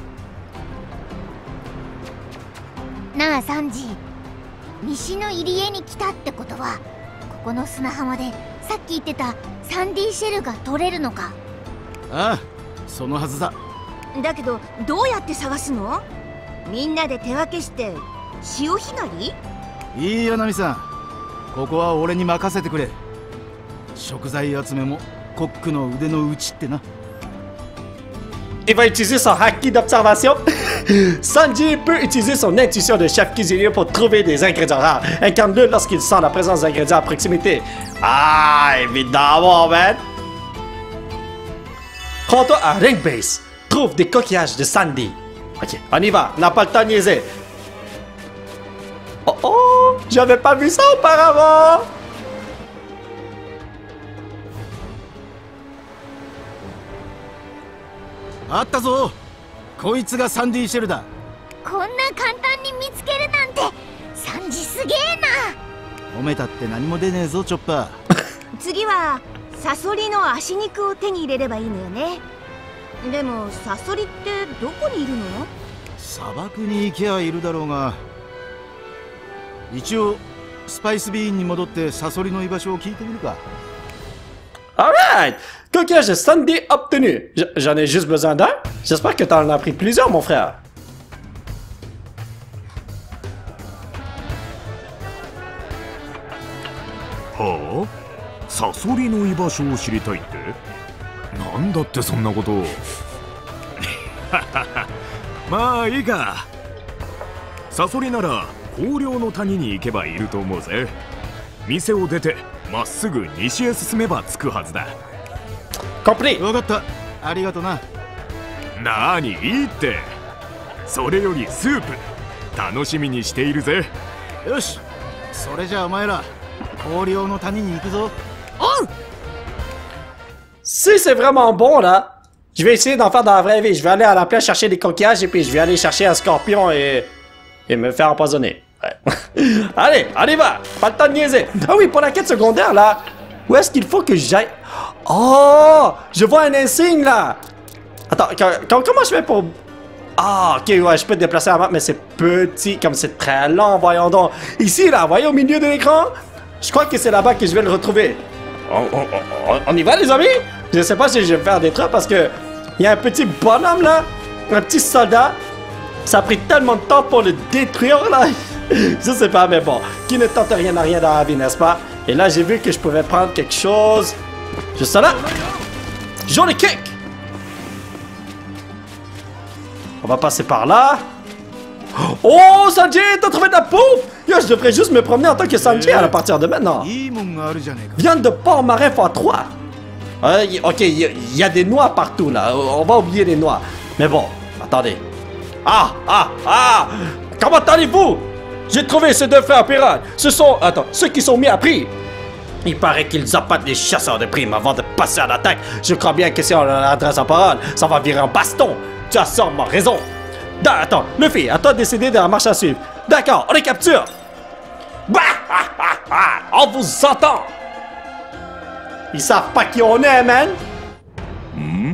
なあサンジ、西の入り江に来たってことは、ここの砂浜でさっき言ってたサンディシェルが取れるのか？ ああ、そのはずだ。 だけどどうやって探すの？みんなで手分けして潮干狩り？ いいよナミさん、ここは俺に任せてくれ。食材集めもコックの腕の内ってな。 Il va utiliser son haki d'observation. Sanji peut utiliser son intuition de chef cuisinier pour trouver des ingrédients rares. Incarne-le lorsqu'il sent la présence d'ingrédients à proximité. Ah, évidemment, man! Rends-toi à Ring Base. Trouve des coquillages de Sandy. Ok, on y va. On n'a pas le temps de niaiser. Oh oh! J'avais pas vu ça auparavant! あったぞ。こいつがサンディシェルだ。 こんな簡単に見つけるなんてサンジすげえな。 褒めたって何も出ねえぞチョッパー。 次はサソリの足肉を手に入れればいいのよね。でもサソリってどこにいるの？ 砂漠に行きゃいるだろうが、一応スパイスビーンに戻ってサソリの居場所を聞いてみるか。 Alright! Coquillage de Sandy obtenu. J'en ai juste besoin d'un. J'espère que t'en as pris plusieurs, mon frère. はあ、サソリの居場所を知りたいって？なんだってそんなことを。まあいいか。サソリなら荒涼の谷に行けばいると思うぜ。店を出てまっすぐ西へ進めば着くはずだ。 Compris. わかった。ありがとな。 なにいいって。それよりスープ楽しみにしているぜ。 よし、それじゃあお前ら荒涼の谷に行くぞ。 Oh! Si c'est vraiment bon là, je vais essayer d'en faire dans la vraie vie. Je vais aller à la plage chercher des coquillages et puis je vais aller chercher un scorpion et et me faire empoisonner. Ouais. Allez, on y va. Pas le temps de niaiser. Ah oui, pour la quête secondaire là, où est-ce qu'il faut que j'aille? Oh, je vois un insigne là. Attends, comment je fais pour... Ah, ok, ouais, je peux te déplacer la map, mais c'est petit, comme c'est très lent, voyons donc. Ici, là, voyez au milieu de l'écran? Je crois que c'est là-bas que je vais le retrouver. On, on, on, on y va, les amis? Je sais pas si je vais me faire détruire parce que... Il y a un petit bonhomme, là, un petit soldat. Ça a pris tellement de temps pour le détruire, là. Je sais pas, mais bon. Qui ne tente rien à rien dans la vie, n'est-ce pas? Et là, j'ai vu que je pouvais prendre quelque chose... Juste là. Jolie kick. On va passer par là. Oh, Sanji, t'as trouvé de la peau? Yo, je devrais juste me promener en tant que Sanji à partir de maintenant. Viande de porc marin fois trois. Euh, ok, il y, y a des noix partout là. On va oublier les noix. Mais bon, attendez. Ah, ah, ah. Comment allez-vous? J'ai trouvé ces deux frères pirates. Ce sont, attends, ceux qui sont mis à prix. Il paraît qu'ils appâtent les chasseurs de primes avant de passer à l'attaque. Je crois bien que si on leur adresse en parole, ça va virer en baston. Tu as sûrement raison. Da, attends, Luffy, à toi de décider de la marche à suivre. D'accord, on les capture. Bah, ah, ah, ah, on vous entend. Ils savent pas qui on est, man. Hmm?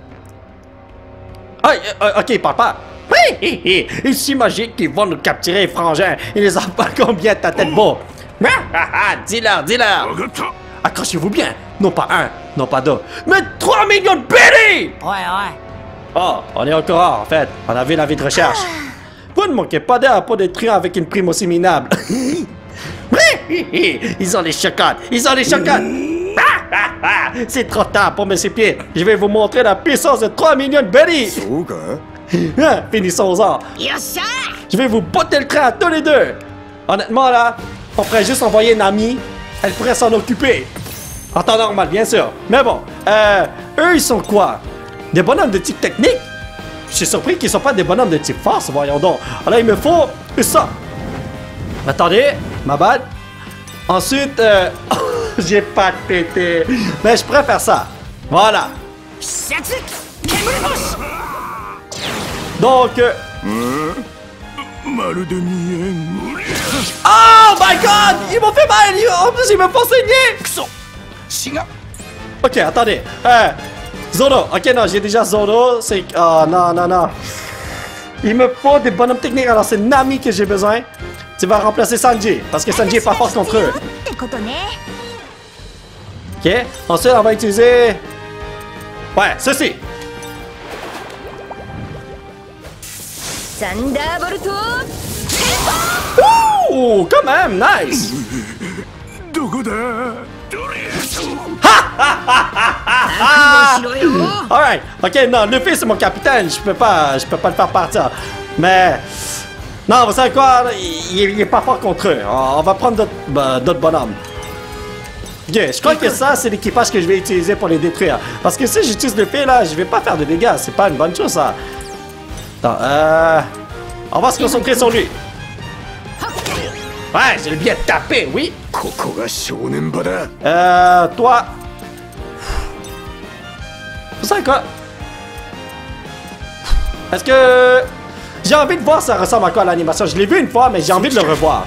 Ah, euh, ok, papa. Ils s'imaginent qu'ils vont nous capturer, frangin. Ils ne savent pas combien ta tête vaut. Dis-leur, dis-leur. Accrochez-vous bien. Non pas un, non pas deux, mais trois millions de berries. Ouais, ouais. Oh, on est au courant, en fait. On a vu la vie de recherche. Vous ne manquez pas d'air pour détruire avec une prime aussi minable. Ils ont les chocottes. Ils ont les chocottes. C'est trop tard pour me pieds. Je vais vous montrer la puissance de trois millions de berries. Finissons-en. Je vais vous botter le crâne tous les deux. Honnêtement, là, on pourrait juste envoyer une amie. Elle pourrait s'en occuper. En temps normal, bien sûr. Mais bon, euh, eux, ils sont quoi? Des bonhommes de type technique? Je suis surpris qu'ils ne sont pas des bonhommes de type force, voyons donc. Alors, il me faut ça. Attendez, ma bad. Ensuite, euh... j'ai pas de pété. Mais je préfère ça. Voilà. Donc... Euh... Oh my god! Ils m'ont fait mal! En plus, ils me font saigner! Ok, attendez. Euh, Zoro. Ok, non, j'ai déjà Zoro. C'est... Oh, non, non, non. Il me faut des bonhommes techniques. Alors c'est Nami que j'ai besoin. Tu vas remplacer Sanji. Parce que Sanji est pas fort contre eux. Ok. Ensuite, on va utiliser... Ouais, ceci. Ouh, quand même, nice. Alright, ok, non, Luffy c'est mon capitaine, je peux pas, je peux pas le faire partir. Mais, non, vous savez quoi, il, il est pas fort contre eux. On va prendre d'autres bah, d'autres bonhommes. Ok, je crois que ça, c'est l'équipage que je vais utiliser pour les détruire. Parce que si j'utilise Luffy là, je vais pas faire de dégâts, c'est pas une bonne chose ça. Attends, euh... on va se concentrer sur lui. Ouais, je l'ai bien tapé, oui. Euh, toi... Vous savez quoi? Est-ce que... J'ai envie de voir ça ressemble à quoi l'animation. Je l'ai vu une fois, mais j'ai envie de le revoir.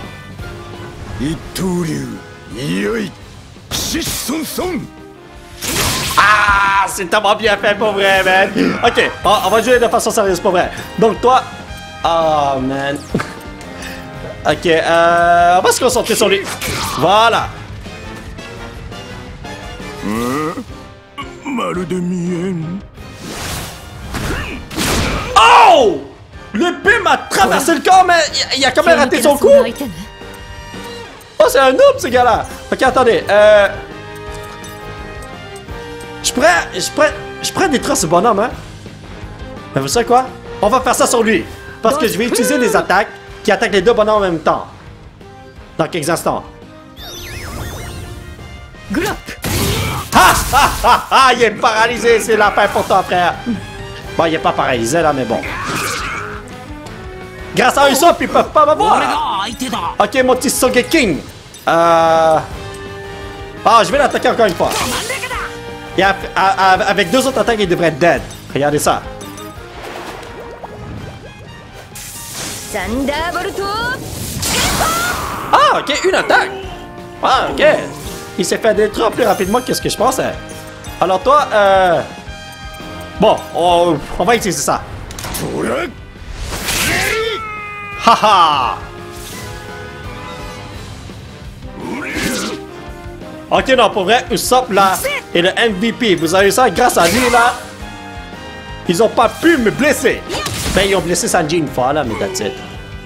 Ah, c'est tellement bien fait pour vrai, man. Ok, on, on va jouer de façon sérieuse pour vrai. Donc toi... Oh, man. Ok, euh, on va se concentrer sur lui. Voilà. Oh! L'épée m'a traversé le corps, mais il a quand même raté son coup. Oh, c'est un noob, ce gars-là. Ok, attendez. Euh... Je pourrais... Je pourrais... Je pourrais détruire ce bonhomme, hein. Mais vous savez quoi? On va faire ça sur lui. Parce que je vais utiliser des attaques qui attaquent les deux bonhommes en même temps. Dans quelques instants. Ha ha ha ha! Il est paralysé, c'est la fin pour toi, frère. Bon, il est pas paralysé là, mais bon. Grâce à Usopp, ils peuvent pas m'avoir. Ok, mon petit Sogeking. Euh... Ah, je vais l'attaquer encore une fois. Et à, à, à, avec deux autres attaques, il devrait être dead. Regardez ça. Ah, ok, une attaque. Ah, ok. Il s'est fait détruire plus rapidement que ce que je pensais. Alors toi, euh... Bon, on, on va utiliser ça. Haha. Ok, non, pour vrai, Usopp là est le M V P. Vous avez ça grâce à lui là. Ils ont pas pu me blesser. Ben, ils ont blessé Sanji une fois là, mais that's it.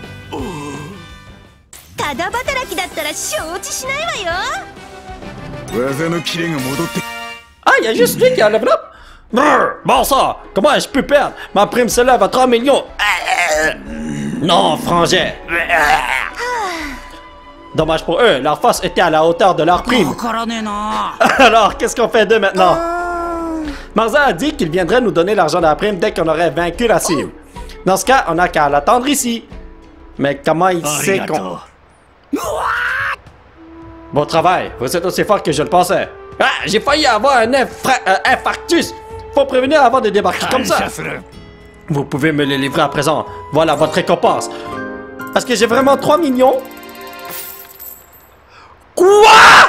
Ah, il y a juste lui qui a level up. Brrr, bon ça, comment je peux perdre? Ma prime s'élève à trois millions. Non, frangin. Dommage pour eux, leur force était à la hauteur de leur prime. Alors, qu'est-ce qu'on fait d'eux maintenant? Marza a dit qu'il viendrait nous donner l'argent de la prime dès qu'on aurait vaincu la cible. Dans ce cas, on n'a qu'à l'attendre ici. Mais comment il sait qu'on... Bon travail, vous êtes aussi fort que je le pensais. Ah, j'ai failli avoir un infra euh, infarctus. Faut prévenir avant de débarquer comme ça. Vous pouvez me les livrer à présent. Voilà votre récompense. Est-ce que j'ai vraiment trois millions? Quoi?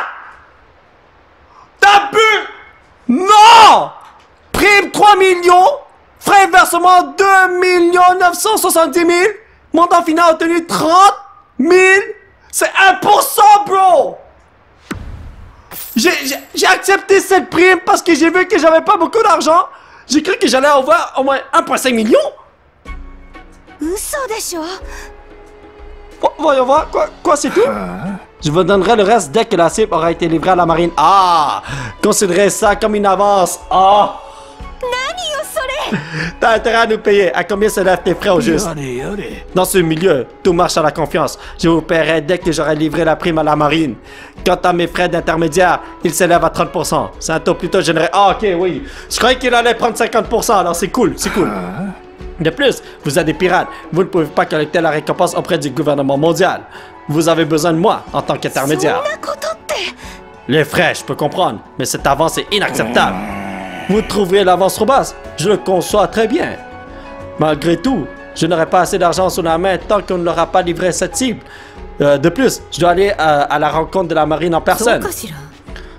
T'as bu? Non! Prime trois millions? Frais versement deux millions neuf cent soixante-dix mille? Montant final obtenu trente mille? C'est un pour cent, bro! J'ai accepté cette prime parce que j'ai vu que j'avais pas beaucoup d'argent. J'ai cru que j'allais avoir au moins un virgule cinq million. Oh, voyons voir, quoi, quoi c'est tout? Je vous donnerai le reste dès que la cible aura été livrée à la marine. Ah! Considérez ça comme une avance. Ah! T'as intérêt à nous payer. À combien s'élèvent tes frais au juste? Dans ce milieu, tout marche à la confiance. Je vous paierai dès que j'aurai livré la prime à la marine. Quant à mes frais d'intermédiaire, ils s'élèvent à trente pour cent. C'est un taux plutôt généreux. Ah, ok, oui. Je croyais qu'il allait prendre cinquante pour cent, alors c'est cool, c'est cool. De plus, vous êtes des pirates. Vous ne pouvez pas collecter la récompense auprès du gouvernement mondial. Vous avez besoin de moi en tant qu'intermédiaire. Les frais, je peux comprendre, mais cette avance est inacceptable. Vous trouverez l'avance trop basse, je le conçois très bien. Malgré tout, je n'aurai pas assez d'argent sous la main tant qu'on ne l'aura pas livré cette cible. Euh, de plus, je dois aller à, à la rencontre de la marine en personne.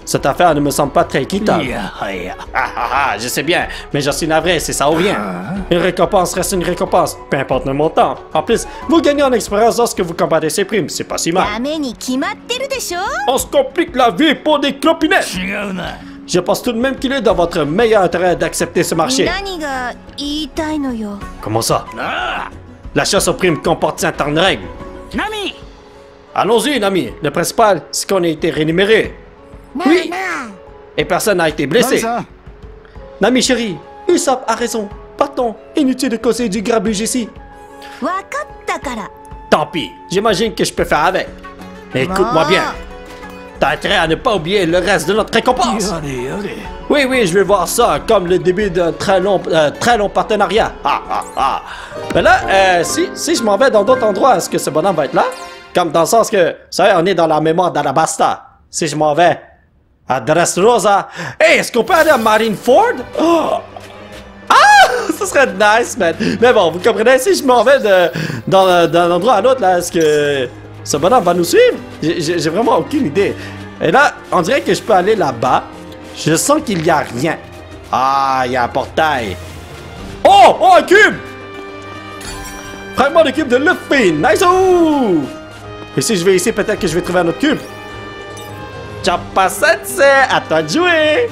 Cette affaire ne me semble pas très équitable. Yeah, yeah. Ah ah ah, je sais bien, mais je suis navré, c'est ça ou rien. Une récompense reste une récompense, peu importe le montant. En plus, vous gagnez en expérience lorsque vous combattez ces primes, c'est pas si mal. ダメに決まってるでしょ。 On se complique la vie pour des clopinettes. 違うな。 Je pense tout de même qu'il est dans votre meilleur intérêt d'accepter ce marché. 何が言いたいのよ。 Comment ça? なあ。 La chasse aux primes comporte certaines règles. ナミ Allons-y, Nami. Le principal, c'est qu'on ait été rémunéré. Oui. Et personne n'a été 何 blessé. さ Nami chérie, Usopp a raison. Partons. Inutile de causer du grabuge ici. 分かったから。 Tant pis. J'imagine que je peux faire avec. Mais écoute-moi bien. T'as intérêt à ne pas oublier le reste de notre récompense. やれやれ。 Oui, oui, je vais voir ça comme le début d'un très long, euh, très long partenariat. Ah, ah, ah. Mais là, euh, si, si je m'en vais dans d'autres endroits, est-ce que ce bonhomme va être là? Comme dans le sens que, ça, on est dans la mémoire d'Alabasta. Si je m'en vais à Dressrosa. Hey, est-ce qu'on peut aller à Marineford? Oh! Ah! Ce serait nice, man. Mais bon, vous comprenez, si je m'en vais de, dans, d'un endroit à l'autre, là, est-ce que ce bonhomme va nous suivre? J'ai j'ai vraiment aucune idée. Et là, on dirait que je peux aller là-bas. Je sens qu'il n'y a rien. Ah, il y a un portail. Oh! Oh, un cube! Fragment de cube de Luffy. Nice! -oo! Et si je vais ici, peut-être que je vais trouver un autre cube. Choppa Sensei, à toi de jouer!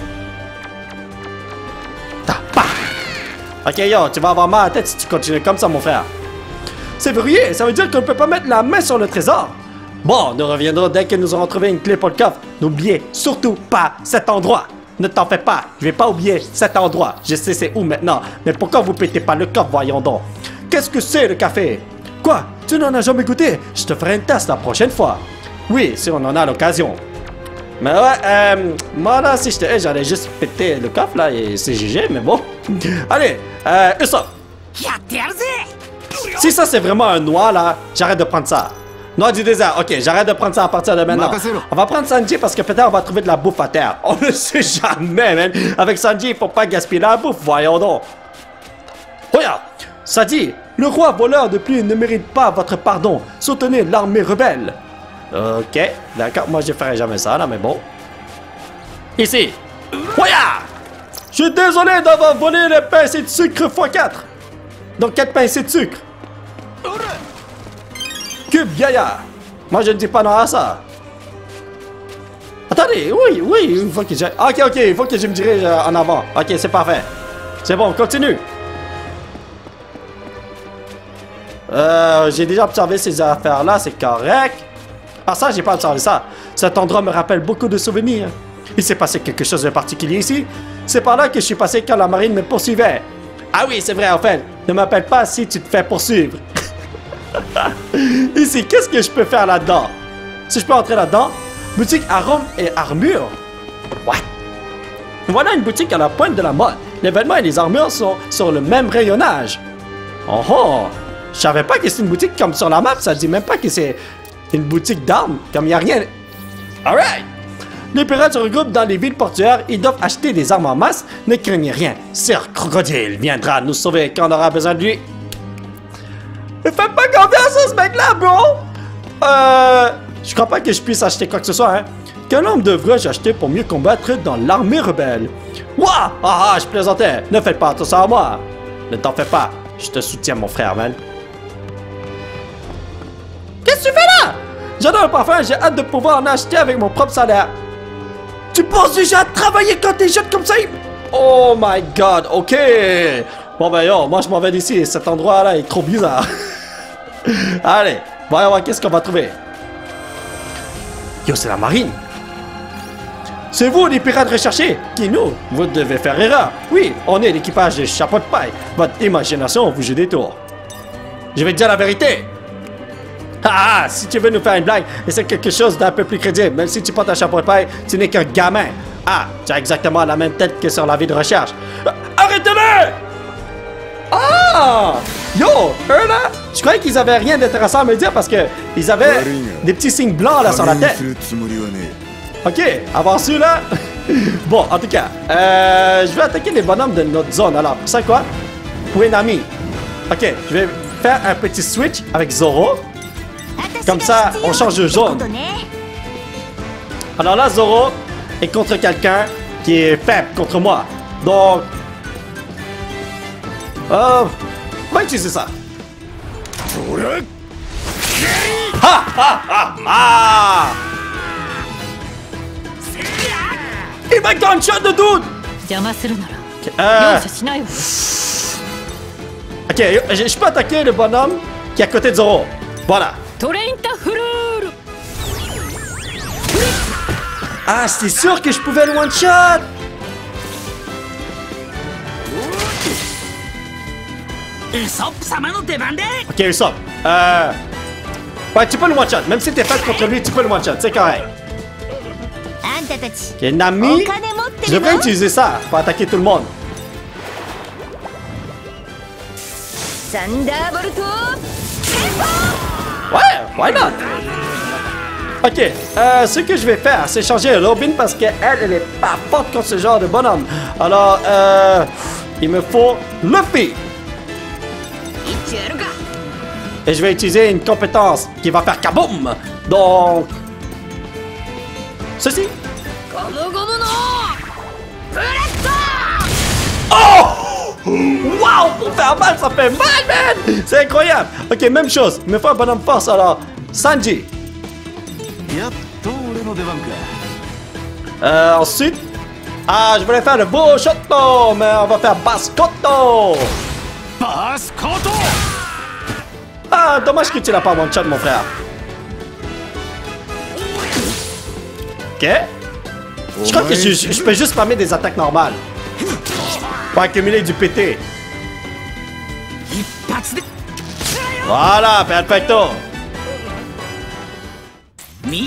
Tapa! Ok, yo, tu vas avoir mal à la tête si tu continues comme ça, mon frère. C'est verrouillé, ça veut dire qu'on ne peut pas mettre la main sur le trésor. Bon, nous reviendrons dès que nous aurons trouvé une clé pour le coffre. N'oubliez surtout pas cet endroit. Ne t'en fais pas, je vais pas oublier cet endroit. Je sais c'est où maintenant, mais pourquoi vous pétez pas le coffre, voyons donc. Qu'est-ce que c'est le café? Quoi? Tu n'en as jamais goûté? Je te ferai une tasse la prochaine fois. Oui, si on en a l'occasion. Mais ouais, euh, moi là, si je te hais, j'allais juste péter le coffre là et c'est G G, mais bon. Allez, euh, Usopp. やってやるぜ Si ça c'est vraiment un noix là, j'arrête de prendre ça. Noix du désert, ok, j'arrête de prendre ça à partir de maintenant. On va prendre Sanji parce que peut-être on va trouver de la bouffe à terre. On ne sait jamais, man. Avec Sanji, il faut pas gaspiller la bouffe, voyons donc. Regarde, ça dit, le roi voleur de pluie ne mérite pas votre pardon. Soutenez l'armée rebelle. Ok, d'accord, moi je ferai jamais ça là, mais bon. Ici, regarde. Je suis désolé d'avoir volé les pincées de sucre fois quatre. Donc quatre pincées de sucre. Cube Gaïa. Moi je ne dis pas non à ça. Attendez, oui, oui, il faut que j'aille. Ok, ok, il faut que je me dirige en avant. Ok, c'est parfait. C'est bon, continue. Euh, j'ai déjà observé ces affaires-là, c'est correct. Ah ça, j'ai pas observé ça. Cet endroit me rappelle beaucoup de souvenirs. Il s'est passé quelque chose de particulier ici. C'est par là que je suis passé quand la marine me poursuivait. Ah oui, c'est vrai, en fait. Ne m'appelle pas si tu te fais poursuivre. Ici, qu'est-ce que je peux faire là-dedans? Si je peux entrer là-dedans, boutique arômes et armures. What? Voilà une boutique à la pointe de la mode. Les vêtements et les armures sont sur le même rayonnage. Oh oh! Je savais pas que c'est une boutique comme sur la map, ça dit même pas que c'est une boutique d'armes, comme il n'y a rien. Alright! Les pirates se regroupent dans les villes portuaires, ils doivent acheter des armes en masse, ne craignez rien. Sir Crocodile viendra nous sauver quand on aura besoin de lui. Ne fais pas confiance à ce mec-là, bro! Euh... Je crois pas que je puisse acheter quoi que ce soit, hein. Quel homme devrais-je acheter pour mieux combattre dans l'armée rebelle? Ouah! Ah ah, je plaisantais! Ne faites pas attention à moi! Ne t'en fais pas, je te soutiens, mon frère, man. Qu'est-ce que tu fais là? J'adore le parfum, j'ai hâte de pouvoir en acheter avec mon propre salaire. Tu penses déjà à travailler quand t'es jeune comme ça? Oh my god, ok. Bon ben yo, moi je m'en vais d'ici, cet endroit là est trop bizarre. Allez, voyons voir qu'est-ce qu'on va trouver. Yo, c'est la marine. C'est vous les pirates recherchés? Qui nous? Vous devez faire erreur. Oui, on est l'équipage de Chapeau de Paille. Votre imagination vous joue des tours. Je vais te dire la vérité. Ah, si tu veux nous faire une blague, essaie quelque chose d'un peu plus crédible. Même si tu portes un chapeau de paille, tu n'es qu'un gamin. Ah, tu as exactement la même tête que sur la vie de recherche. Arrêtez-le! Ah! Yo, eux là, je croyais qu'ils avaient rien d'intéressant à me dire parce que ils avaient des petits signes blancs là sur la tête. Ok, avoir su là. Bon, en tout cas, euh, je vais attaquer les bonhommes de notre zone. Alors, tu sais quoi? Où est Nami? Ok, je vais faire un petit switch avec Zoro. Comme ça, on change de zone. Alors là, Zoro, et contre quelqu'un qui est faible contre moi. Donc... Euh... On va utiliser ça. Ha ha ha ha! Il m'a gunshot de doute! Euh... Ok, je, je peux attaquer le bonhomme qui est à côté de Zoro. Voilà. Ah, c'est sûr que je pouvais le one-shot! Ok, Usopp. Euh... Ouais, tu peux le one-shot. Même si t'es fait contre lui, tu peux le one-shot. C'est correct. Ok, Nami. Je devrais utiliser ça pour attaquer tout le monde. Ouais, why not? Ok, euh, ce que je vais faire, c'est changer Robin parce qu'elle, elle est pas forte contre ce genre de bonhomme. Alors, euh, il me faut Luffy. Et je vais utiliser une compétence qui va faire kaboom. Donc, ceci. Oh! Wow! Pour faire mal, ça fait mal, man! C'est incroyable! Ok, même chose. Il me faut un bonhomme force, alors. Sanji. Euh, ensuite. Ah, je voulais faire le beau Shoto, mais on va faire Bascoto! Bascoto! Ah, dommage que tu l'as pas one-shot, mon frère. Ok. Je crois que je, je, je peux juste spammer des attaques normales. Pour accumuler du P T. Voilà, perfecto. Vite,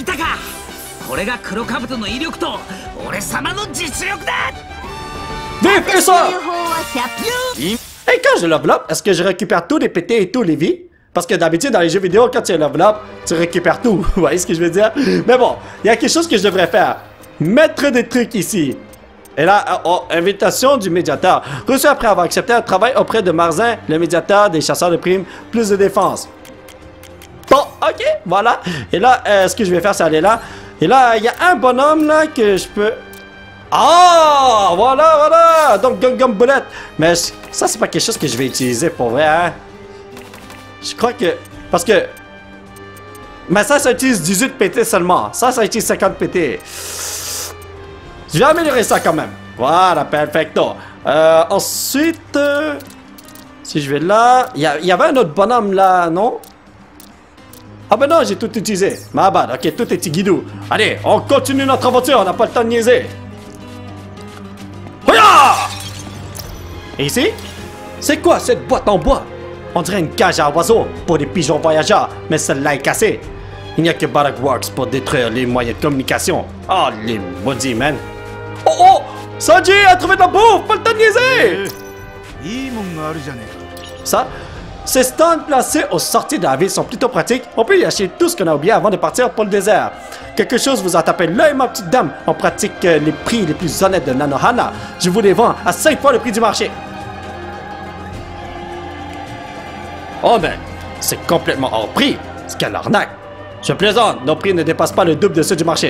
fais ça! Et quand je level up, est-ce que je récupère tous les P T et tous les vies? Parce que d'habitude, dans les jeux vidéo, quand tu level up, tu récupères tout. Vous voyez ce que je veux dire? Mais bon, il y a quelque chose que je devrais faire. Mettre des trucs ici. Et là, oh, invitation du médiateur. Reçu après avoir accepté un travail auprès de Marzin, le médiateur des chasseurs de primes, plus de défense. Bon, ok, voilà. Et là, euh, ce que je vais faire, c'est aller là. Et là, il y a un bonhomme là que je peux... Ah, voilà, voilà. Donc, Gum Gum Bullet. Mais ça, c'est pas quelque chose que je vais utiliser pour vrai, hein. Je crois que... Parce que... Mais ça, ça utilise dix-huit P T seulement. Ça, ça utilise cinquante P T. Je vais améliorer ça quand même. Voilà, perfecto. Euh, ensuite... Euh, si je vais là... Il y, y avait un autre bonhomme là, non? Ah ben non, j'ai tout utilisé. Ma bad, ok, tout est guidou. Allez, on continue notre aventure, on n'a pas le temps de niaiser. Hoya! Et ici? C'est quoi cette boîte en bois? On dirait une cage à oiseaux pour des pigeons voyageurs, mais celle-là est cassée. Il n'y a que Barak Works pour détruire les moyens de communication. Oh, les maudits, man. Oh, oh! Sanji a trouvé de la bouffe! Pas le temps de niaiser! Ça, ces stands placés aux sorties de la ville sont plutôt pratiques. On peut y acheter tout ce qu'on a oublié avant de partir pour le désert. Quelque chose vous a tapé l'œil, ma petite dame. On pratique les prix les plus honnêtes de Nanohana. Je vous les vends à cinq fois le prix du marché. Oh ben, c'est complètement hors prix. C'est quelle arnaque. Je plaisante, nos prix ne dépassent pas le double de ceux du marché.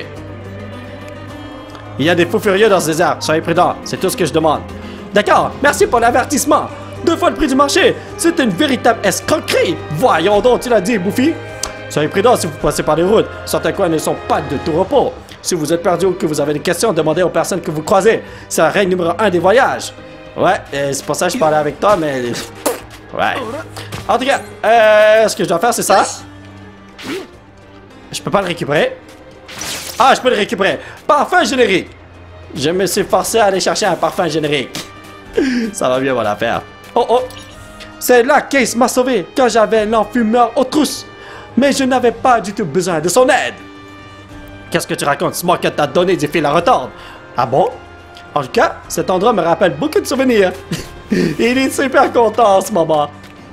Il y a des fous furieux dans ce désert, soyez prudents, c'est tout ce que je demande. D'accord, merci pour l'avertissement. Deux fois le prix du marché, c'est une véritable escroquerie. Voyons donc, tu l'as dit, Bouffi. Soyez prudents si vous passez par les routes, certains coins ne sont pas de tout repos. Si vous êtes perdu ou que vous avez des questions, demandez aux personnes que vous croisez. C'est la règle numéro un des voyages. Ouais, c'est pour ça que je parlais avec toi, mais... Ouais. En tout cas, euh, ce que je dois faire, c'est ça. Je peux pas le récupérer. Ah, je peux le récupérer. Parfum générique. Je me suis forcé à aller chercher un parfum générique. Ça va bien, voilà, l'affaire. Oh, oh. C'est là qu'Ace m'a sauvé quand j'avais l'enfumeur aux trousses. Mais je n'avais pas du tout besoin de son aide. Qu'est-ce que tu racontes? Smoker t'a donné des fils à retordre. Ah bon? En tout cas, cet endroit me rappelle beaucoup de souvenirs. Il est super content en ce moment.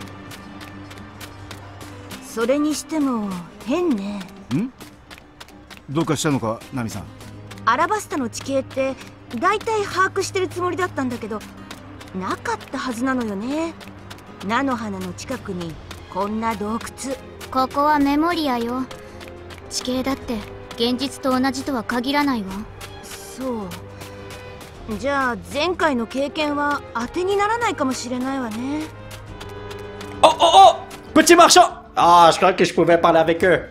それにしても変ね。 ん？どうかしたのか、ナミさん。 アラバスタの地形ってだいたい把握してるつもりだったんだけど、なかったはずなのよね。菜の花の近くにこんな洞窟。 ここはメモリアよ。地形だって現実と同じとは限らないわ。 そうじゃあ前回の経験は当てにならないかもしれないわね。 Oh, oh, oh! Petit marchand! Ah, je crois que je pouvais parler avec eux.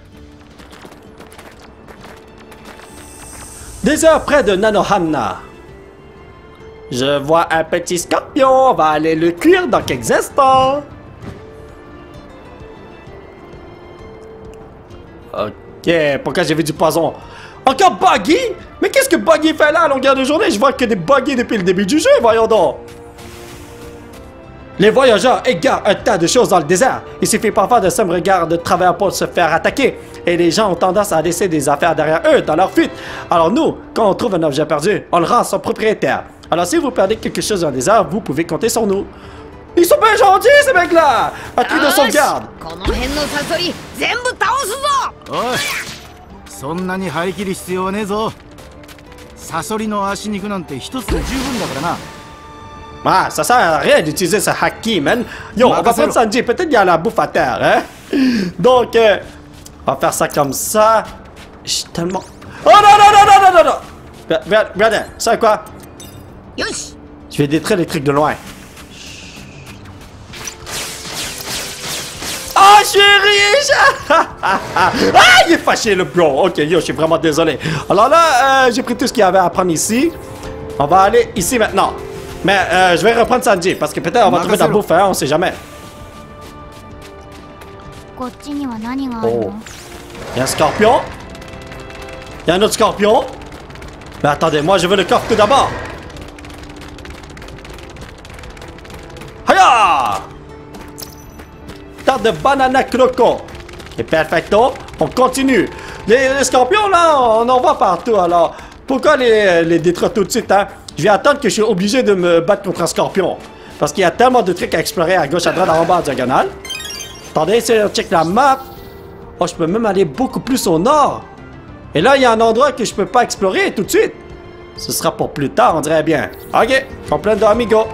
Des heures près de Nanohana. Je vois un petit scorpion. On va aller le cuire dans quelques instants. Ok, pourquoi j'ai vu du poison? Encore Buggy? Mais qu'est-ce que Buggy fait là à longueur de journée? Je vois que des Buggy depuis le début du jeu, voyons donc. Les voyageurs égarent un tas de choses dans le désert. Il suffit parfois de seul regard de travers pour se faire attaquer. Et les gens ont tendance à laisser des affaires derrière eux dans leur fuite. Alors nous, quand on trouve un objet perdu, on le rend à son propriétaire. Alors si vous perdez quelque chose dans le désert, vous pouvez compter sur nous. Ils sont bien gentils ces mecs-là! Un truc de sauvegarde! この辺のサソリ全部倒すぞ。 おい、そんなに張り切る必要はねえぞ。サソリの足肉なんて一つで十分だからな。 Ah, ça sert à rien d'utiliser ce haki, man. Yo, on va prendre Sanji. Peut-être qu'il y a la bouffe à terre, hein. Donc, euh, on va faire ça comme ça. Je suis tellement... Oh non, non, non, non, non, non, non. Regarde, regarde, ça quoi? Je vais détruire les trucs de loin. Oh, je suis riche. Ah, il est fâché, le bro. Ok, yo, je suis vraiment désolé. Alors là, euh, j'ai pris tout ce qu'il y avait à prendre ici. On va aller ici maintenant. Mais euh, je vais reprendre Sanji parce que peut-être on va trouver de la bouffe, hein, on sait jamais. Oh. Il y a un scorpion. Il y a un autre scorpion. Mais attendez, moi je veux le coffre tout d'abord. Haya! Tarte de banana croco. Et perfecto. On continue. Les, les scorpions là, on en voit partout alors. Pourquoi les, les détruire tout de suite, hein? Je vais attendre que je suis obligé de me battre contre un scorpion. Parce qu'il y a tellement de trucs à explorer à gauche, à droite, en bas, en diagonale. Attendez, si on check la map. Oh, je peux même aller beaucoup plus au nord. Et là, il y a un endroit que je peux pas explorer tout de suite. Ce sera pour plus tard, on dirait bien. Ok, complète amigo.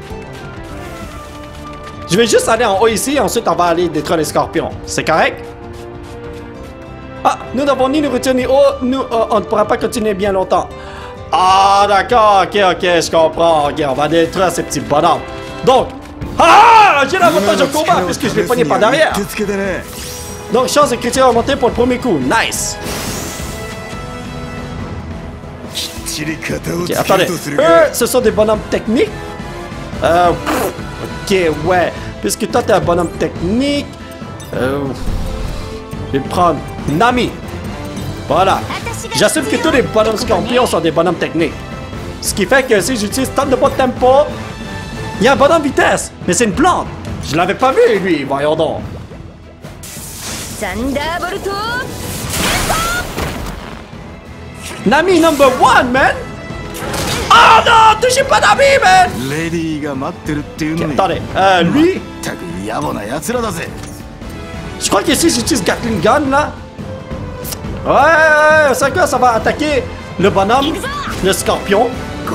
Je vais juste aller en haut ici, et ensuite on va aller détruire les scorpions. C'est correct? Ah, nous n'avons ni nourriture ni eau. Nous, oh, on ne pourra pas continuer bien longtemps. Ah, d'accord, ok, ok, je comprends. Ok, on va détruire ces petits bonhommes. Donc, ah, j'ai l'avantage au combat puisque je l'ai pogné par derrière. Donc, chance de critique remontée pour le premier coup. Nice. Ok, attendez. Eux, ce sont des bonhommes techniques. Euh, ok, ouais. Puisque toi, t'es un bonhomme technique. Euh, je vais prendre Nami. Voilà. J'assume que tous les bonhommes scorpions sont des bonhommes techniques. Ce qui fait que si j'utilise tant de bon tempo, il y a un bonhomme vitesse, mais c'est une plante. Je l'avais pas vu, lui, voyons donc. Nami number one, man. Oh non, touchez pas Nami, man. Okay, attendez, euh, lui... Je crois que si j'utilise Gatling Gun, là... Ouais, c'est quoi, ça va attaquer le bonhomme, le scorpion.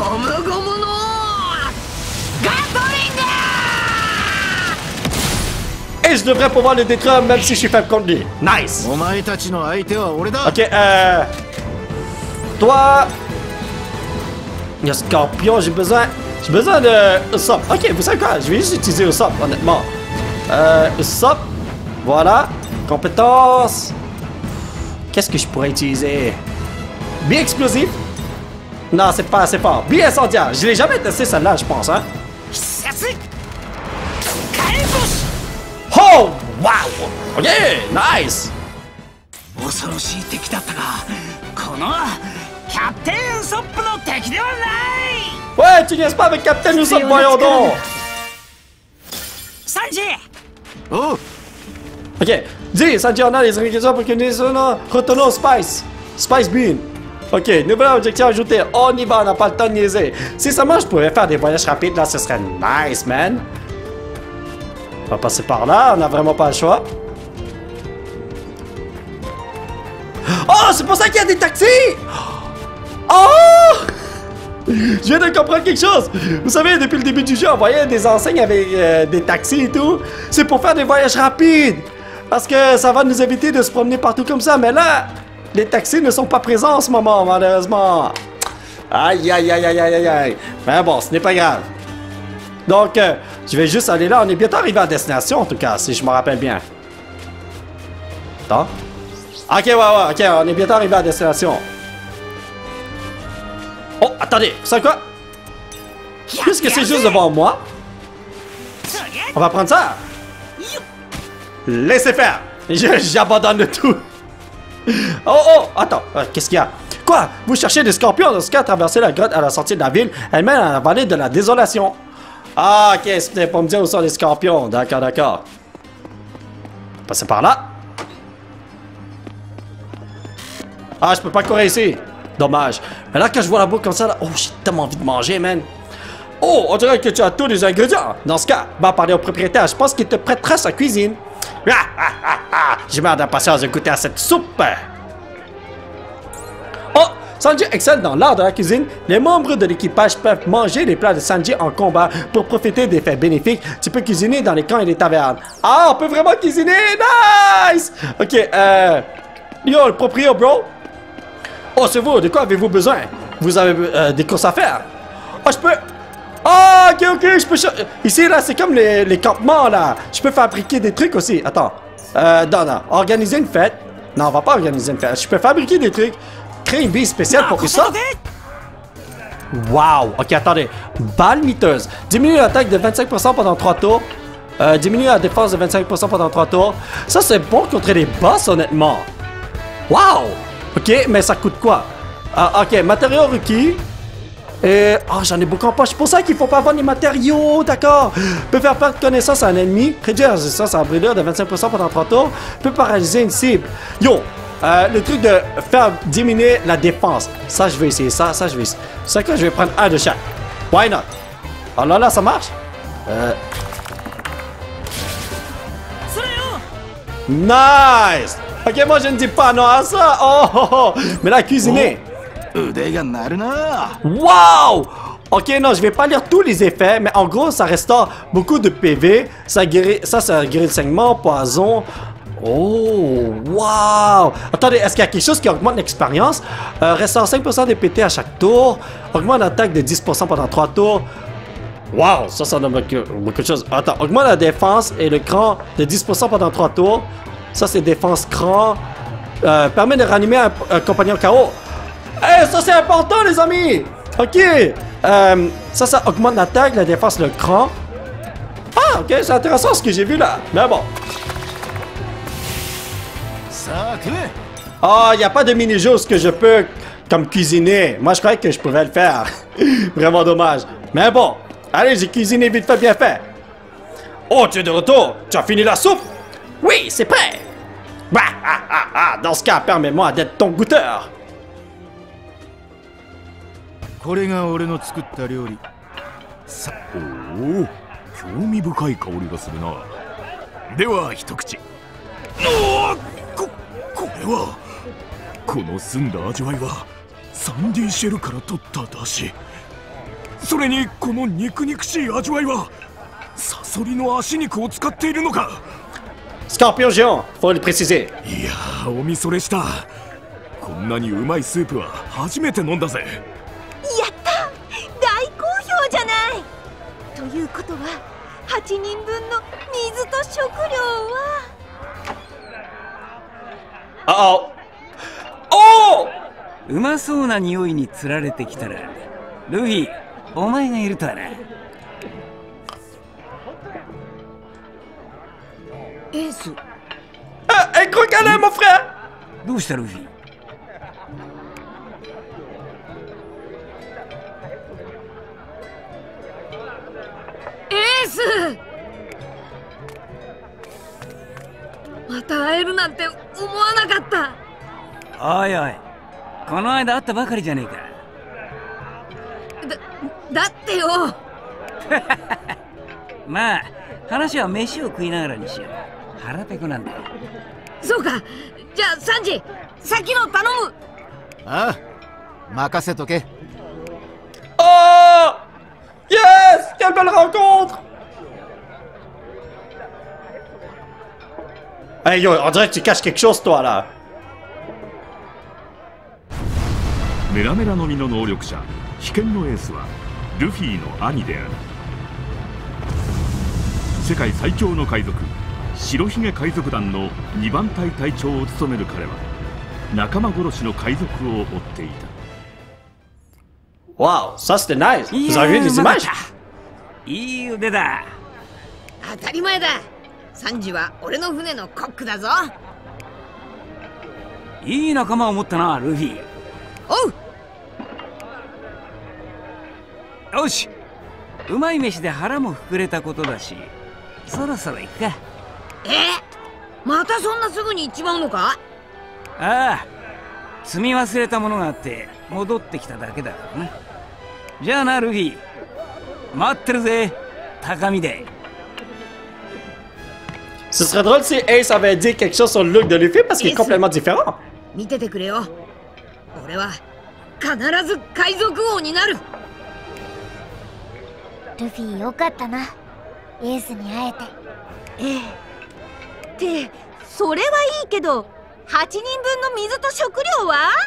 Et je devrais pouvoir le détruire même si je suis faible contre lui. Nice. Ok, euh... Toi... Le scorpion, j'ai besoin... J'ai besoin de Usopp. Ok, vous savez quoi, je vais juste utiliser Usopp, honnêtement. Euh, Usopp. Voilà. Compétence... Qu'est-ce que je pourrais utiliser? Bi explosif? Non, c'est pas assez fort. Bi incendiaire. Je l'ai jamais testé celle-là, je pense, hein? Oh! Wow! Ok! Nice! Ouais, tu niaises pas avec Captain Usopp, voyons donc! Sanji! Oh! Ok, dis, Sanji, on a les ingrédients pour que nous retournons au Spice. Spice Bean. Ok, nouvel objectif ajouté. On y va, on n'a pas le temps de niaiser. Si seulement je pouvais faire des voyages rapides, là, ce serait nice, man. On va passer par là, on n'a vraiment pas le choix. Oh, c'est pour ça qu'il y a des taxis! Oh! Je viens de comprendre quelque chose. Vous savez, depuis le début du jeu, on voyait des enseignes avec euh, des taxis et tout. C'est pour faire des voyages rapides. Parce que ça va nous éviter de se promener partout comme ça. Mais là, les taxis ne sont pas présents en ce moment, malheureusement. Aïe, aïe, aïe, aïe, aïe, aïe, aïe. Mais bon, ce n'est pas grave. Donc, euh, je vais juste aller là. On est bientôt arrivé à destination, en tout cas, si je me rappelle bien. Attends. Ok, ouais, ouais, ok, on est bientôt arrivé à destination. Oh, attendez, vous savez quoi? Puisque c'est juste devant moi, on va prendre ça. Laissez faire. J'abandonne le tout. Oh, oh, attends, euh, qu'est-ce qu'il y a? Quoi? Vous cherchez des scorpions? Dans ce cas, traverser la grotte à la sortie de la ville, elle mène à la vallée de la désolation. Ah, ok, c'était pour me dire où sont les scorpions. D'accord, d'accord. Passer par là. Ah, je peux pas courir ici. Dommage. Mais là, quand je vois la boue comme ça, là, oh, j'ai tellement envie de manger, man. Oh, on dirait que tu as tous les ingrédients. Dans ce cas, va parler au propriétaire. Je pense qu'il te prêtera sa cuisine. Ah, ah, ah, ah. J'ai marre d'impatience de goûter à cette soupe. Oh, Sanji excelle dans l'art de la cuisine. Les membres de l'équipage peuvent manger les plats de Sanji en combat pour profiter des effets bénéfiques. Tu peux cuisiner dans les camps et les tavernes. Ah, on peut vraiment cuisiner. Nice. Ok, euh... Yo, le proprio, bro. Oh, c'est vous. De quoi avez-vous besoin? Vous avez euh, des courses à faire? Oh, je peux... Ah, oh, ok, ok, je peux... Ici, là, c'est comme les, les campements, là. Je peux fabriquer des trucs aussi. Attends. Euh, non, non. Organiser une fête. Non, on va pas organiser une fête. Je peux fabriquer des trucs. Créer une bille spéciale pour ça. Wow. Ok, attendez. Balle miteuse. Diminue l'attaque de vingt-cinq pour cent pendant trois tours. Euh, diminue la défense de vingt-cinq pour cent pendant trois tours. Ça, c'est bon contre les boss, honnêtement. Wow. Ok, mais ça coûte quoi? Ah, ok, matériaux requis. Et... Oh, j'en ai beaucoup en poche. C'est pour ça qu'il faut pas avoir les matériaux, d'accord? Peut faire perdre connaissance à un ennemi. Réduire la résistance à la brûlure de vingt-cinq pour cent pendant trois tours. Peut paralyser une cible. Yo, euh, le truc de faire diminuer la défense. Ça, je vais essayer ça. Ça, je vais essayer. C'est que je vais prendre un de chaque. Why not? Oh là là, ça marche? Euh... Nice! Ok, moi je ne dis pas non à ça. Oh, oh, oh. Mais là, cuisiner. Wow! Ok, non, je vais pas lire tous les effets, mais en gros, ça restaure beaucoup de P V. Ça guérit, ça, ça guérit le saignement, poison. Oh, wow! Attendez, est-ce qu'il y a quelque chose qui augmente l'expérience? Euh, restaure cinq pour cent des P T à chaque tour. Augmente l'attaque de dix pour cent pendant trois tours. Wow, ça, ça donne beaucoup, beaucoup de choses. Attends, augmente la défense et le cran de dix pour cent pendant trois tours. Ça, c'est défense cran. Euh, permet de ranimer un, un compagnon K O. Eh, hey, ça, c'est important, les amis! Ok. Euh, ça, ça augmente l'attaque, la défense, le cran. Ah, ok, c'est intéressant ce que j'ai vu là. Mais bon. Ah, il n'y a pas de mini-jeux que je peux comme cuisiner. Moi, je croyais que je pouvais le faire. Vraiment dommage. Mais bon. Allez, j'ai cuisiné vite fait, bien fait. Oh, tu es de retour. Tu as fini la soupe? Oui, c'est prêt. Bah, ah, ah, ah. Dans ce cas, permets-moi d'être ton goûteur. これが俺の作った料理。さおお、興味深い香りがするな。では一口。おお、ここれはこの澄んだ味わいはサンディシェルから取った出汁。それにこの肉肉しい味わいはサソリの足肉を使っているのか。 Scorpion géant, faut le préciser. いやー、おみそれした。こんなにうまいスープは初めて飲んだぜ。 やった、大好評じゃない。ということははちにんぶんの水と食料は。 ああ、おお、 うまそうな匂いにつられてきたらルフィ、お前がいるとはな。エース、 え、crois qu'elle est mon frère。 どうしたルフィ？ エース、また会えるなんて思わなかった。 おいおい、この間会ったばかりじゃねえか。 だ、だってよ。 まあ話は飯を食いながらにしよう。腹ペコなんだよ。 そうか、じゃあサンジ、先の頼む。 ああ、任せとけ。 Oh! Yes! Quelle belle rencontre! Hey yo, on dirait que tu caches quelque chose toi là. メラメラの実の能力者危険のエースはルフィの兄である。世界最強の海賊白ひげ海賊団のにばん隊隊長を務める彼は仲間殺しの海賊を追っていた。 Wow, ça c'était nice. Vous avez vu des images? いい腕だ。 当たり前だ。サンジは俺の船のコックだぞ。 いい仲間を持ったな、ルフィ。 おう。 よし、うまい飯で腹も膨れたことだし、そろそろ行くか。 え、またそんなすぐに行っちまうのか？ ああ、積み忘れたものがあって戻ってきただけだからな。じゃあな、ルフィ、待ってるぜ、高見で。 Ce serait drôle si Ace avait dit quelque chose sur le look de Luffy parce qu'il est complètement différent. 見ててくれよ。俺は必ず海賊王になる。 ルフィよかったな、エースに会えて。 ええ。ってそれはいいけど、はちにんぶんの水と食料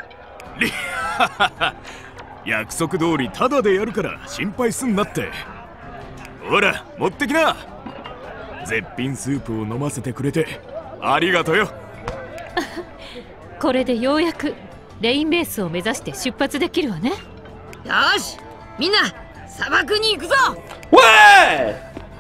は？ 約束通りタダでやるから心配すんなって。ほら持ってきな。絶品スープを飲ませてくれてありがとよ。 これでようやくレインベースを目指して出発できるわね。 よし、みんな砂漠に行くぞ。 Ouais!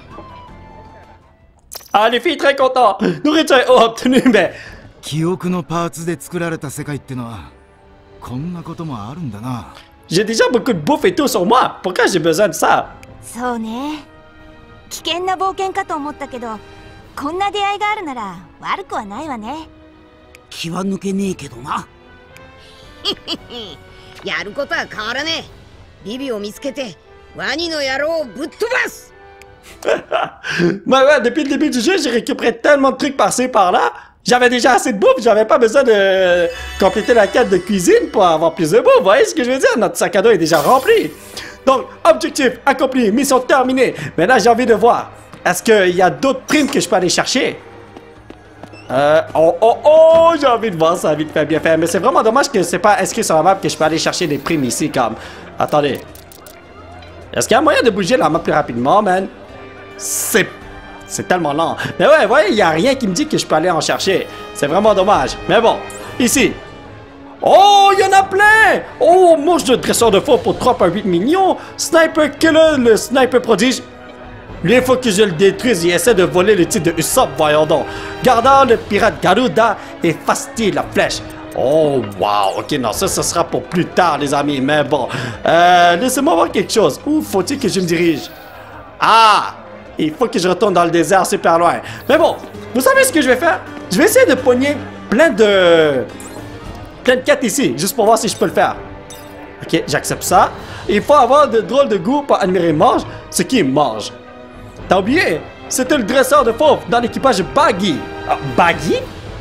Ah, Luffy est très content. Nourriture est obtenue, mais 記憶のパーツで作られた世界ってのはこんなこともあるんだな。 j'ai déjà beaucoup de bouffe et tout sur moi. Pourquoi j'ai besoin de ça? そうね。危険な冒険かと思ったけど、こんな出会いがあるなら悪くはないわね。 気は抜けねえけどな。 やることは変わらねえ。ビビを見つけてワニの野郎をぶっ飛ばす。 Ouais, ouais, depuis le début du jeu, j'ai récupéré tellement de trucs par-ci par-là. J'avais déjà assez de bouffe, j'avais pas besoin de compléter la quête de cuisine pour avoir plus de bouffe. Vous voyez ce que je veux dire? Notre sac à dos est déjà rempli. Donc, objectif accompli, mission terminée. Maintenant, j'ai envie de voir. Est-ce qu'il y a d'autres primes que je peux aller chercher? Euh, oh, oh, oh, j'ai envie de voir ça vite fait, bien fait. Mais c'est vraiment dommage que c'est pas inscrit sur la map que je peux aller chercher des primes ici, comme... Attendez. Est-ce qu'il y a moyen de bouger la map plus rapidement, man? C'est... C'est tellement lent. Mais ouais, ouais, il n'y a rien qui me dit que je peux aller en chercher. C'est vraiment dommage. Mais bon, ici. Oh, il y en a plein! Oh, mouche de dresseur de faux pour trois virgule huit millions. Sniper Killer, le sniper prodige. Lui, il faut que je le détruise. Il essaie de voler le titre de Usopp, voyons donc. Gardant le pirate Garuda et Fasti la flèche. Oh, wow. Ok, non, ça, ce sera pour plus tard, les amis. Mais bon, euh, laissez-moi voir quelque chose. Où faut-il que je me dirige? Ah! Il faut que je retourne dans le désert super loin. Mais bon, vous savez ce que je vais faire? Je vais essayer de pogner plein de... plein de quêtes ici, juste pour voir si je peux le faire. Ok, j'accepte ça. Il faut avoir de drôles de goût pour admirer mange. Ce qui mange. T'as oublié? C'était le dresseur de fauves dans l'équipage Baggy. Ah, Baggy?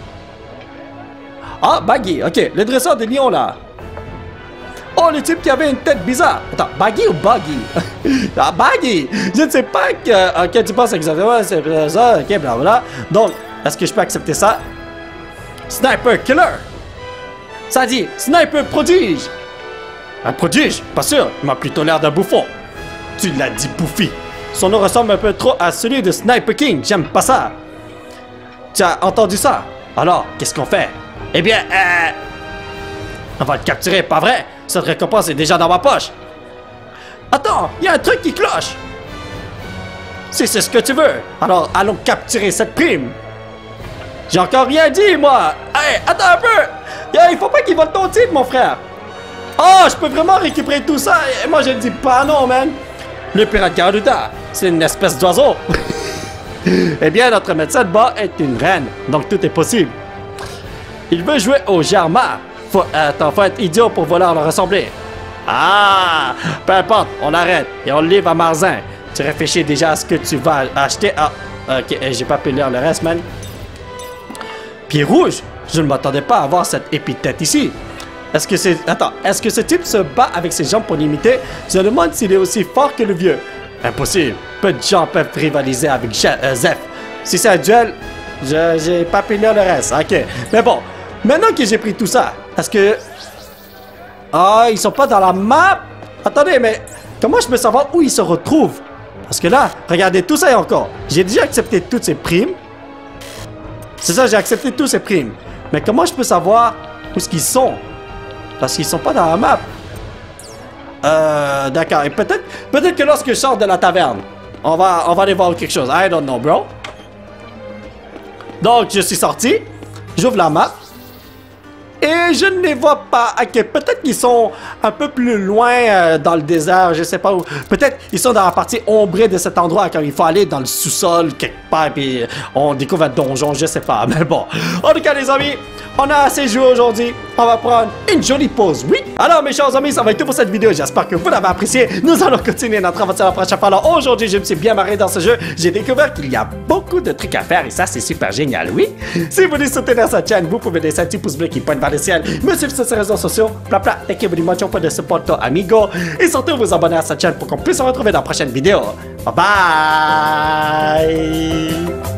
Ah, Baggy, ok. Le dresseur de lion là. Oh, le type qui avait une tête bizarre. Attends, Baggy ou Buggy? Ah, Baggy! Je ne sais pas que... Ok, tu penses exactement, c'est ça, ok, blablabla. Donc, est-ce que je peux accepter ça? Sniper Killer! Ça dit, Sniper Prodige! Un prodige? Pas sûr, il m'a plutôt l'air d'un bouffon. Tu l'as dit, Bouffi. Son nom ressemble un peu trop à celui de Sniper King, j'aime pas ça. Tu as entendu ça? Alors, qu'est-ce qu'on fait? Eh bien, euh... on va le capturer, pas vrai? Cette récompense est déjà dans ma poche. Attends, il y a un truc qui cloche. Si c'est ce que tu veux, alors allons capturer cette prime. J'ai encore rien dit, moi. Hey, attends un peu. Il faut pas qu'il vole ton titre, mon frère. Oh, je peux vraiment récupérer tout ça. Et moi, je ne dis pas non, man. Le pirate Garuda, c'est une espèce d'oiseau. Eh bien, notre médecin de bord est une reine, donc tout est possible. Il veut jouer au Germa. Faut, attends, faut être idiot pour vouloir le ressembler. Ah! Peu importe, on arrête et on le livre à Marzin. Tu réfléchis déjà à ce que tu vas acheter. Ah, ok, j'ai pas pu lire le reste, man. Pied rouge? Je ne m'attendais pas à voir cette épithète ici. Est-ce que c'est... Attends, est-ce que ce type se bat avec ses jambes pour l'imiter? Je me demande s'il est aussi fort que le vieux. Impossible. Peu de gens peuvent rivaliser avec euh, Zeph. Si c'est un duel, je j'ai pas pu lire le reste. Ok, mais bon. Maintenant que j'ai pris tout ça, est-ce que... Ah, ils sont pas dans la map? Attendez, mais comment je peux savoir où ils se retrouvent? Parce que là, regardez, tout ça et encore. J'ai déjà accepté toutes ces primes. C'est ça, j'ai accepté toutes ces primes. Mais comment je peux savoir où est-ce qu'ils sont? Parce qu'ils sont pas dans la map. Euh, d'accord. Et peut-être peut-être que lorsque je sors de la taverne, on va, on va aller voir quelque chose. I don't know, bro. Donc, je suis sorti. J'ouvre la map. Et je ne les vois pas. Ok, peut-être qu'ils sont un peu plus loin euh, dans le désert, je sais pas où. Peut-être qu'ils sont dans la partie ombrée de cet endroit, quand il faut aller dans le sous-sol quelque part, puis on découvre un donjon, je sais pas. Mais bon, en tout cas les amis, on a assez joué aujourd'hui. On va prendre une jolie pause, oui. Alors mes chers amis, ça va être tout pour cette vidéo. J'espère que vous l'avez apprécié. Nous allons continuer notre aventure la prochaine fois. Alors aujourd'hui, je me suis bien marré dans ce jeu. J'ai découvert qu'il y a beaucoup de trucs à faire et ça, c'est super génial, oui. Si vous voulez soutenir cette chaîne, vous pouvez laisser un petit pouce bleu qui pointe vers le ciel, me suivre sur ces réseaux sociaux, bla bla, thank you very much for the support, amigo, et surtout vous abonner à cette chaîne pour qu'on puisse se retrouver dans la prochaine vidéo. Bye bye.